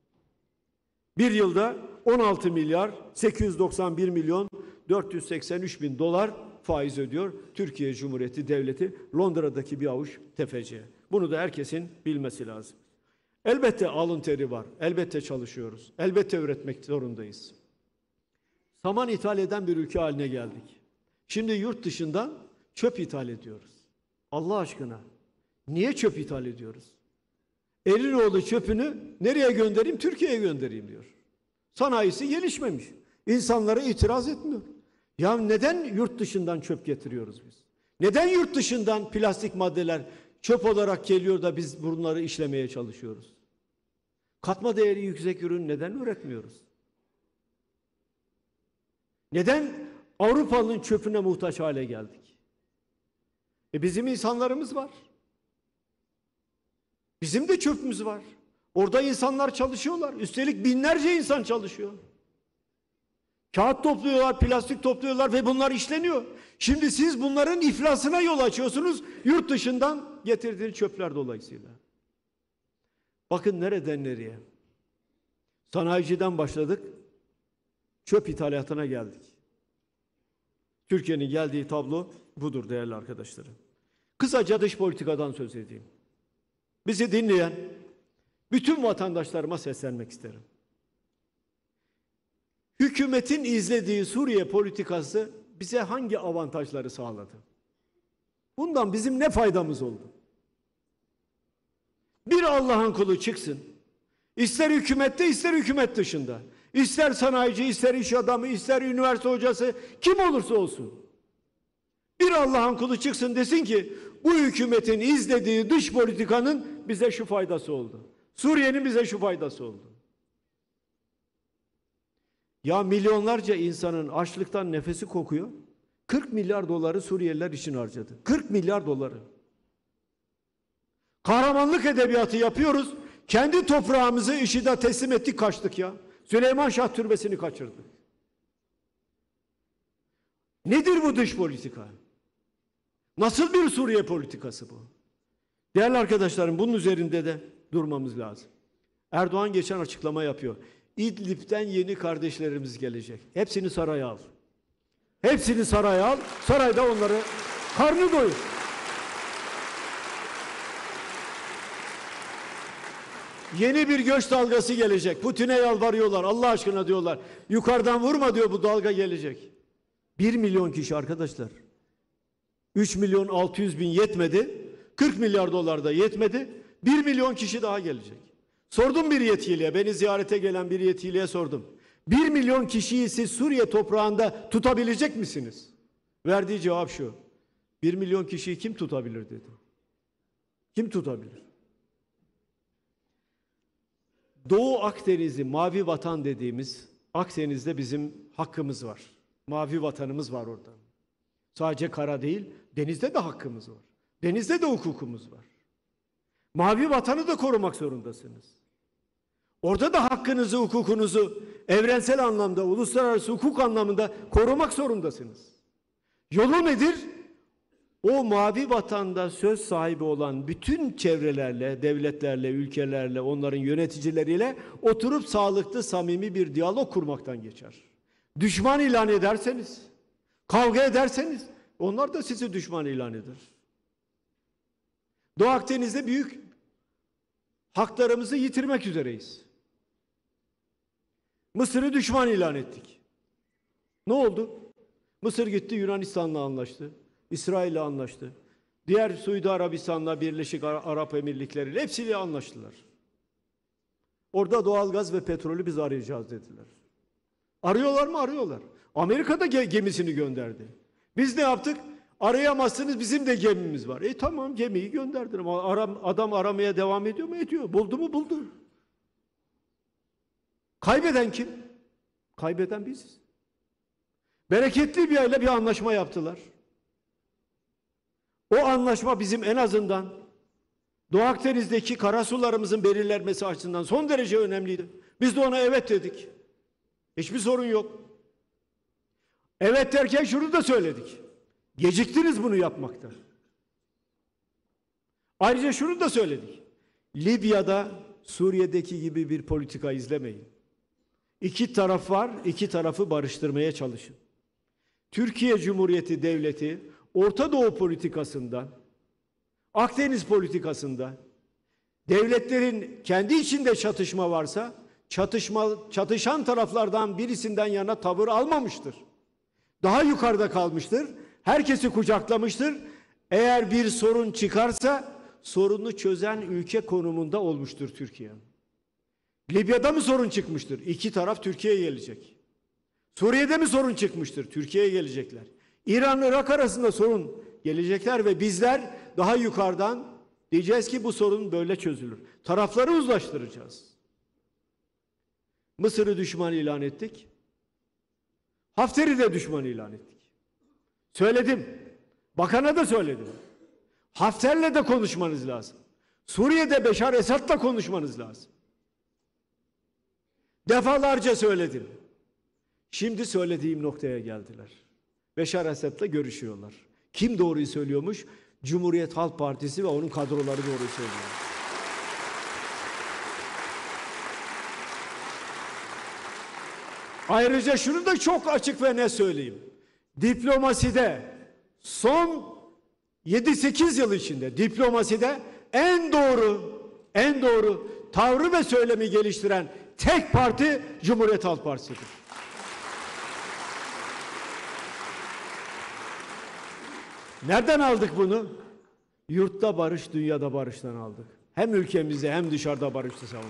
Bir yılda on altı milyar sekiz yüz doksan bir milyon dört yüz seksen üç bin dolar faiz ödüyor Türkiye Cumhuriyeti Devleti Londra'daki bir avuç tefeciye. Bunu da herkesin bilmesi lazım. Elbette alın teri var. Elbette çalışıyoruz. Elbette üretmek zorundayız. Saman ithal eden bir ülke haline geldik. Şimdi yurt dışından çöp ithal ediyoruz. Allah aşkına. Niye çöp ithal ediyoruz? Elinoğlu çöpünü nereye göndereyim? Türkiye'ye göndereyim diyor. Sanayisi gelişmemiş. İnsanlara itiraz etmiyor. Ya neden yurt dışından çöp getiriyoruz biz? Neden yurt dışından plastik maddeler çöp olarak geliyor da biz bunları işlemeye çalışıyoruz? Katma değeri yüksek ürün neden üretmiyoruz? Neden Avrupa'nın çöpüne muhtaç hale geldik? E bizim insanlarımız var. Bizim de çöpümüz var. Orada insanlar çalışıyorlar. Üstelik binlerce insan çalışıyor. Kağıt topluyorlar, plastik topluyorlar ve bunlar işleniyor. Şimdi siz bunların iflasına yol açıyorsunuz yurt dışından getirdiğiniz çöpler dolayısıyla. Bakın nereden nereye. Sanayiciden başladık. Çöp ithalatına geldik. Türkiye'nin geldiği tablo budur değerli arkadaşlarım. Kısaca dış politikadan söz edeyim. Bizi dinleyen bütün vatandaşlarıma seslenmek isterim. Hükümetin izlediği Suriye politikası bize hangi avantajları sağladı? Bundan bizim ne faydamız oldu? Bir Allah'ın kulu çıksın, ister hükümette ister hükümet dışında, ister sanayici, ister iş adamı, ister üniversite hocası, kim olursa olsun. Bir Allah'ın kulu çıksın desin ki bu hükümetin izlediği dış politikanın bize şu faydası oldu. Suriye'nin bize şu faydası oldu. Ya milyonlarca insanın açlıktan nefesi kokuyor. kırk milyar doları Suriyeliler için harcadı. kırk milyar doları. Kahramanlık edebiyatı yapıyoruz. Kendi toprağımızı IŞİD'e teslim ettik, kaçtık ya. Süleyman Şah Türbesi'ni kaçırdık. Nedir bu dış politika? Nasıl bir Suriye politikası bu? Değerli arkadaşlarım, bunun üzerinde de durmamız lazım. Erdoğan geçen açıklama yapıyor. İdlib'den yeni kardeşlerimiz gelecek. Hepsini saraya al. Hepsini saraya al. Sarayda onları karnı doyur. Yeni bir göç dalgası gelecek. Putin'e yalvarıyorlar. Allah aşkına diyorlar. Yukarıdan vurma diyor, bu dalga gelecek. Bir milyon kişi arkadaşlar. üç milyon altı yüz bin yetmedi. kırk milyar dolar da yetmedi. bir milyon kişi daha gelecek. Sordum bir yetkiliye, beni ziyarete gelen bir yetkiliye sordum. bir milyon kişiyi siz Suriye toprağında tutabilecek misiniz? Verdiği cevap şu. bir milyon kişiyi kim tutabilir dedi. Kim tutabilir? Doğu Akdeniz'i mavi vatan dediğimiz Akdeniz'de bizim hakkımız var. Mavi vatanımız var orada. Sadece kara değil, denizde de hakkımız var. Denizde de hukukumuz var. Mavi vatanı da korumak zorundasınız. Orada da hakkınızı, hukukunuzu evrensel anlamda, uluslararası hukuk anlamında korumak zorundasınız. Yolu nedir? O mavi vatanda söz sahibi olan bütün çevrelerle, devletlerle, ülkelerle, onların yöneticileriyle oturup sağlıklı, samimi bir diyalog kurmaktan geçer. Düşman ilan ederseniz, kavga ederseniz onlar da sizi düşman ilan eder. Doğu Akdeniz'de büyük haklarımızı yitirmek üzereyiz. Mısır'ı düşman ilan ettik. Ne oldu? Mısır gitti Yunanistan'la anlaştı. İsrail'le anlaştı. Diğer Suudi Arabistan'la, Birleşik Arap Emirlikleri'yle hepsiyle anlaştılar. Orada doğalgaz ve petrolü biz arayacağız dediler. Arıyorlar mı? Arıyorlar. Amerika da gemisini gönderdi. Biz ne yaptık? Arayamazsınız, bizim de gemimiz var. E tamam, gemiyi gönderdim ama aram, adam aramaya devam ediyor mu? Ediyor. Buldu mu? Buldu. Kaybeden kim? Kaybeden biziz. Bereketli bir ayla bir anlaşma yaptılar. O anlaşma bizim en azından Doğu Akdeniz'deki karasularımızın belirlenmesi açısından son derece önemliydi. Biz de ona evet dedik. Hiçbir sorun yok. Evet derken şunu da söyledik. Geciktiniz bunu yapmakta. Ayrıca şunu da söyledik. Libya'da Suriye'deki gibi bir politika izlemeyin. İki taraf var, iki tarafı barıştırmaya çalışın. Türkiye Cumhuriyeti Devleti Orta Doğu politikasında, Akdeniz politikasında devletlerin kendi içinde çatışma varsa çatışma, çatışan taraflardan birisinden yana tavır almamıştır. Daha yukarıda kalmıştır. Herkesi kucaklamıştır. Eğer bir sorun çıkarsa sorunu çözen ülke konumunda olmuştur Türkiye. Libya'da mı sorun çıkmıştır? İki taraf Türkiye'ye gelecek. Suriye'de mi sorun çıkmıştır? Türkiye'ye gelecekler. İran, Irak arasında sorun gelecekler ve bizler daha yukarıdan diyeceğiz ki bu sorun böyle çözülür. Tarafları uzlaştıracağız. Mısır'ı düşman ilan ettik. Hafter'i de düşman ilan ettik. Söyledim. Bakana da söyledim. Hafter'le de konuşmanız lazım. Suriye'de Beşar Esad'la konuşmanız lazım. Defalarca söyledim. Şimdi söylediğim noktaya geldiler. Beşar Esad'la görüşüyorlar. Kim doğruyu söylüyormuş? Cumhuriyet Halk Partisi ve onun kadroları doğruyu söylüyor. Ayrıca şunu da çok açık ve net söyleyeyim. Diplomaside son yedi sekiz yıl içinde diplomaside en doğru, en doğru tavrı ve söylemi geliştiren tek parti Cumhuriyet Halk Partisi'dir. Nereden aldık bunu? Yurtta barış, dünyada barıştan aldık. Hem ülkemizde hem dışarıda barışı savunduk.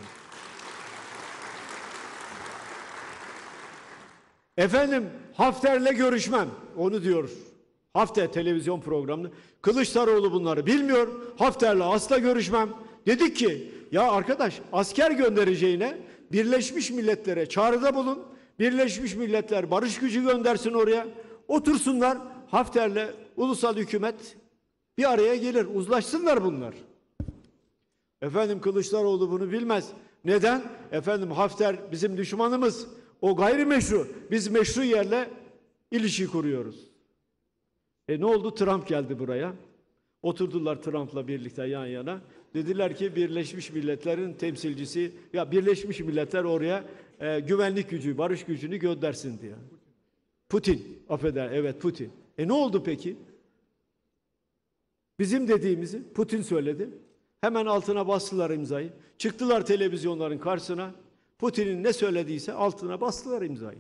Efendim Hafter'le görüşmem. Onu diyor. Hafter televizyon programında. Kılıçdaroğlu bunları bilmiyor. Hafter'le asla görüşmem. Dedik ki ya arkadaş asker göndereceğine Birleşmiş Milletler'e çağrıda bulun. Birleşmiş Milletler barış gücü göndersin oraya. Otursunlar Hafter'le ulusal hükümet bir araya gelir. Uzlaşsınlar bunlar. Efendim Kılıçdaroğlu bunu bilmez. Neden? Efendim Hafter bizim düşmanımız. O gayrimeşru. Biz meşru yerle ilişki kuruyoruz. E ne oldu? Trump geldi buraya. Oturdular Trump'la birlikte yan yana. Dediler ki Birleşmiş Milletler'in temsilcisi, ya Birleşmiş Milletler oraya e, güvenlik gücü, barış gücünü göndersin diye. Putin, affeder, evet Putin. E ne oldu peki? Bizim dediğimizi Putin söyledi. Hemen altına bastılar imzayı. Çıktılar televizyonların karşısına. Putin'in ne söylediyse altına bastılar imzayı.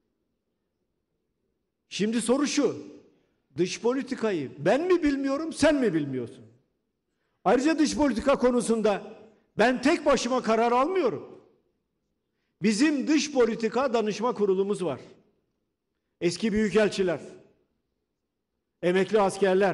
Şimdi soru şu. Dış politikayı ben mi bilmiyorum, sen mi bilmiyorsun? Ayrıca dış politika konusunda ben tek başıma karar almıyorum. Bizim dış politika danışma kurulumuz var. Eski büyükelçiler, emekli askerler,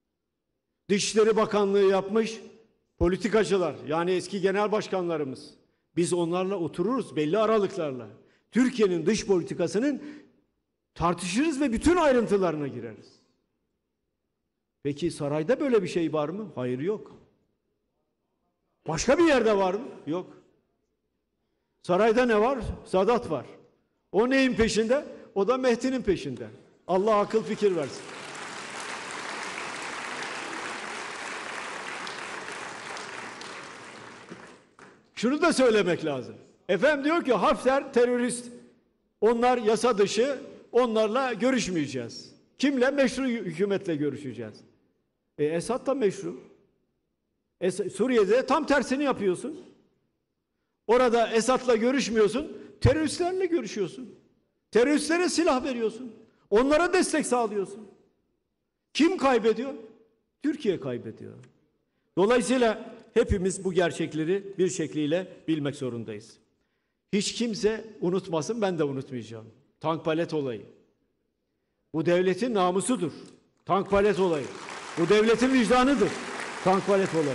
Dışişleri Bakanlığı yapmış politikacılar, yani eski genel başkanlarımız, Biz onlarla otururuz belli aralıklarla. Türkiye'nin dış politikasının tartışırız ve bütün ayrıntılarına gireriz. Peki sarayda böyle bir şey var mı? Hayır, yok. Başka bir yerde var mı? Yok. Sarayda ne var? Sadat var. O neyin peşinde? O da Mehdi'nin peşinde. Allah akıl fikir versin. Şunu da söylemek lazım. Efendim diyor ki Hafter terörist. Onlar yasa dışı. Onlarla görüşmeyeceğiz. Kimle? Meşru hükümetle görüşeceğiz. E Esad da meşru. Es Suriye'de tam tersini yapıyorsun. Orada Esad'la görüşmüyorsun. Teröristlerle görüşüyorsun. Teröristlere silah veriyorsun. Onlara destek sağlıyorsun. Kim kaybediyor? Türkiye kaybediyor. Dolayısıyla hepimiz bu gerçekleri bir şekliyle bilmek zorundayız. Hiç kimse unutmasın, ben de unutmayacağım. Tank palet olayı. Bu devletin namusudur. Tank palet olayı. Bu devletin vicdanıdır. Tank palet olayı.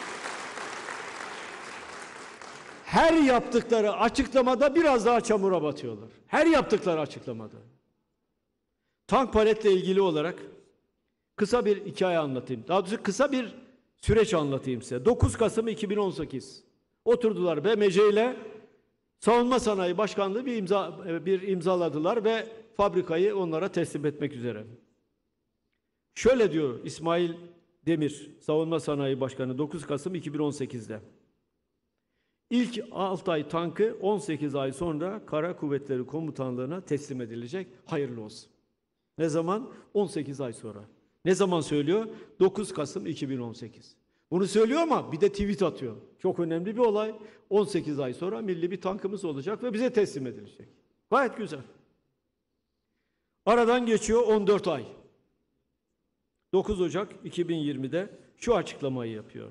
Her yaptıkları açıklamada biraz daha çamura batıyorlar. Her yaptıkları açıklamada. Tank paletle ilgili olarak kısa bir hikaye anlatayım. Daha doğrusu kısa bir süreç anlatayım size. dokuz Kasım iki bin on sekiz. Oturdular B M C ile Savunma Sanayi Başkanlığı bir imza bir imzaladılar ve fabrikayı onlara teslim etmek üzere. Şöyle diyor İsmail Demir, Savunma Sanayi Başkanı dokuz Kasım iki bin on sekiz'de. İlk Altay tankı on sekiz ay sonra Kara Kuvvetleri Komutanlığı'na teslim edilecek. Hayırlı olsun. Ne zaman? on sekiz ay sonra. Ne zaman söylüyor? dokuz Kasım iki bin on sekiz. Bunu söylüyor ama bir de tweet atıyor. Çok önemli bir olay. on sekiz ay sonra milli bir tankımız olacak ve bize teslim edilecek. Gayet güzel. Aradan geçiyor on dört ay. dokuz Ocak iki bin yirmi'de şu açıklamayı yapıyor.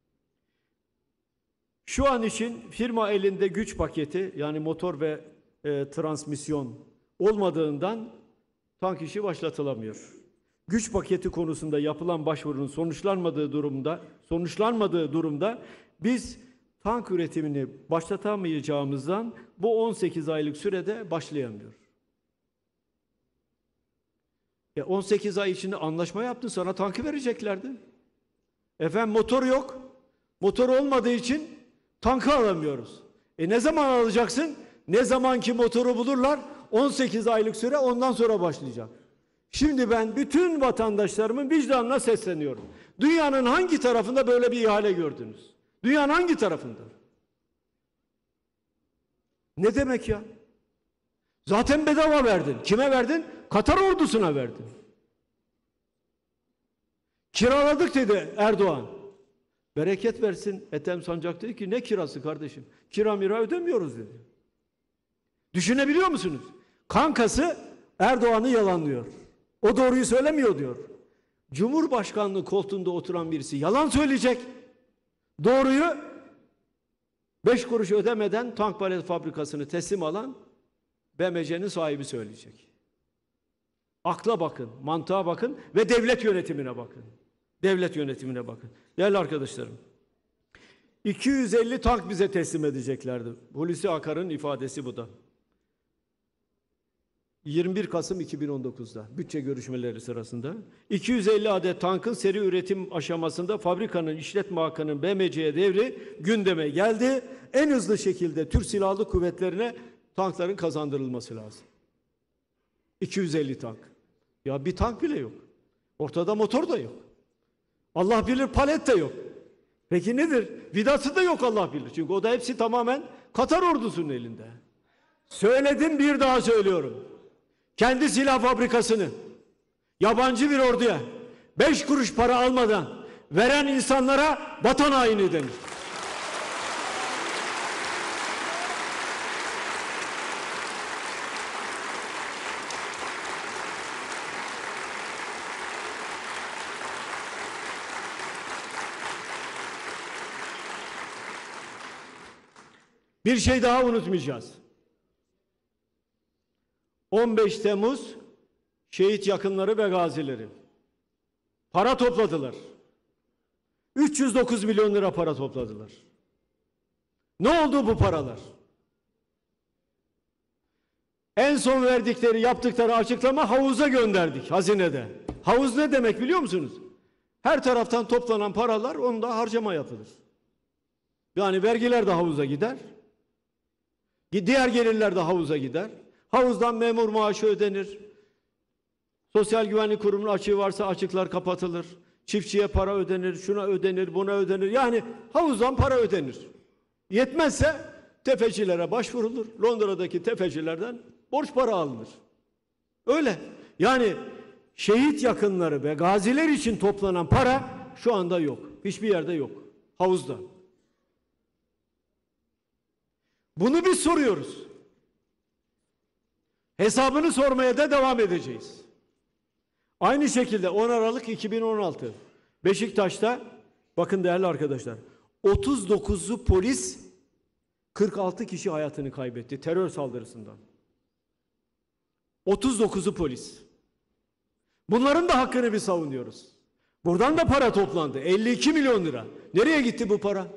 Şu an için firma elinde güç paketi, yani motor ve e, transmisyon olmadığından tank işi başlatılamıyor. Güç paketi konusunda yapılan başvurunun sonuçlanmadığı durumda, sonuçlanmadığı durumda biz tank üretimini başlatamayacağımızdan bu on sekiz aylık sürede başlayamıyor. E on sekiz ay içinde anlaşma yaptın, sana tankı vereceklerdi. Efendim motor yok. Motor olmadığı için tankı alamıyoruz. E ne zaman alacaksın? Ne zamanki motoru bulurlar, on sekiz aylık süre ondan sonra başlayacak. Şimdi ben bütün vatandaşlarımın vicdanına sesleniyorum. Dünyanın hangi tarafında böyle bir ihale gördünüz? Dünyanın hangi tarafında? Ne demek ya? Zaten bedava verdin. Kime verdin? Katar ordusuna verdin. Kiraladık dedi Erdoğan. Bereket versin. Ethem Sancak dedi ki ne kirası kardeşim? Kira mira ödemiyoruz dedi. Düşünebiliyor musunuz? Kankası Erdoğan'ı yalanlıyor. O doğruyu söylemiyor diyor. Cumhurbaşkanlığı koltuğunda oturan birisi yalan söyleyecek. Doğruyu beş kuruş ödemeden tank palet fabrikasını teslim alan B M C'nin sahibi söyleyecek. Akla bakın, mantığa bakın ve devlet yönetimine bakın. Devlet yönetimine bakın. Değerli arkadaşlarım, iki yüz elli tank bize teslim edeceklerdi. Hulusi Akar'ın ifadesi bu da. yirmi bir Kasım iki bin on dokuz'da bütçe görüşmeleri sırasında iki yüz elli adet tankın seri üretim aşamasında fabrikanın işletme hakkının B M C'ye devri gündeme geldi. En hızlı şekilde Türk Silahlı Kuvvetleri'ne tankların kazandırılması lazım. iki yüz elli tank. Ya bir tank bile yok. Ortada motor da yok. Allah bilir palet de yok. Peki nedir? Vidası da yok Allah bilir. Çünkü o da hepsi tamamen Katar ordusunun elinde. Söyledim, bir daha söylüyorum. Kendi silah fabrikasını yabancı bir orduya beş kuruş para almadan veren insanlara vatan haini denir. Bir şey daha unutmayacağız. on beş Temmuz şehit yakınları ve gazileri para topladılar. üç yüz dokuz milyon lira para topladılar. Ne oldu bu paralar? En son verdikleri, yaptıkları açıklama havuza gönderdik hazinede. Havuz ne demek biliyor musunuz? Her taraftan toplanan paralar onda harcama yapılır. Yani vergiler de havuza gider. Diğer gelirler de havuza gider. Havuzdan memur maaşı ödenir. Sosyal Güvenlik Kurumu'nun açığı varsa açıklar kapatılır. Çiftçiye para ödenir, şuna ödenir, buna ödenir. Yani havuzdan para ödenir. Yetmezse tefecilere başvurulur. Londra'daki tefecilerden borç para alınır. Öyle. Yani şehit yakınları ve gaziler için toplanan para şu anda yok. Hiçbir yerde yok. Havuzda. Bunu biz soruyoruz. Hesabını sormaya da devam edeceğiz. Aynı şekilde on Aralık iki bin on altı Beşiktaş'ta bakın değerli arkadaşlar otuz dokuzu polis kırk altı kişi hayatını kaybetti terör saldırısından. otuz dokuzu polis. Bunların da hakkını biz savunuyoruz. Buradan da para toplandı. elli iki milyon lira. Nereye gitti bu para?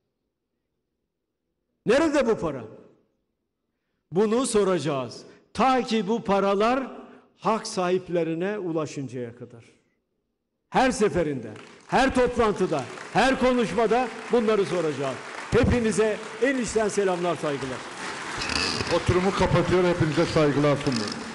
Nerede bu para? Bunu soracağız. Ta ki bu paralar hak sahiplerine ulaşıncaya kadar. Her seferinde, her toplantıda, her konuşmada bunları soracağız. Hepinize en içten selamlar, saygılar. Oturumu kapatıyor, hepinize saygılar sunuyorum.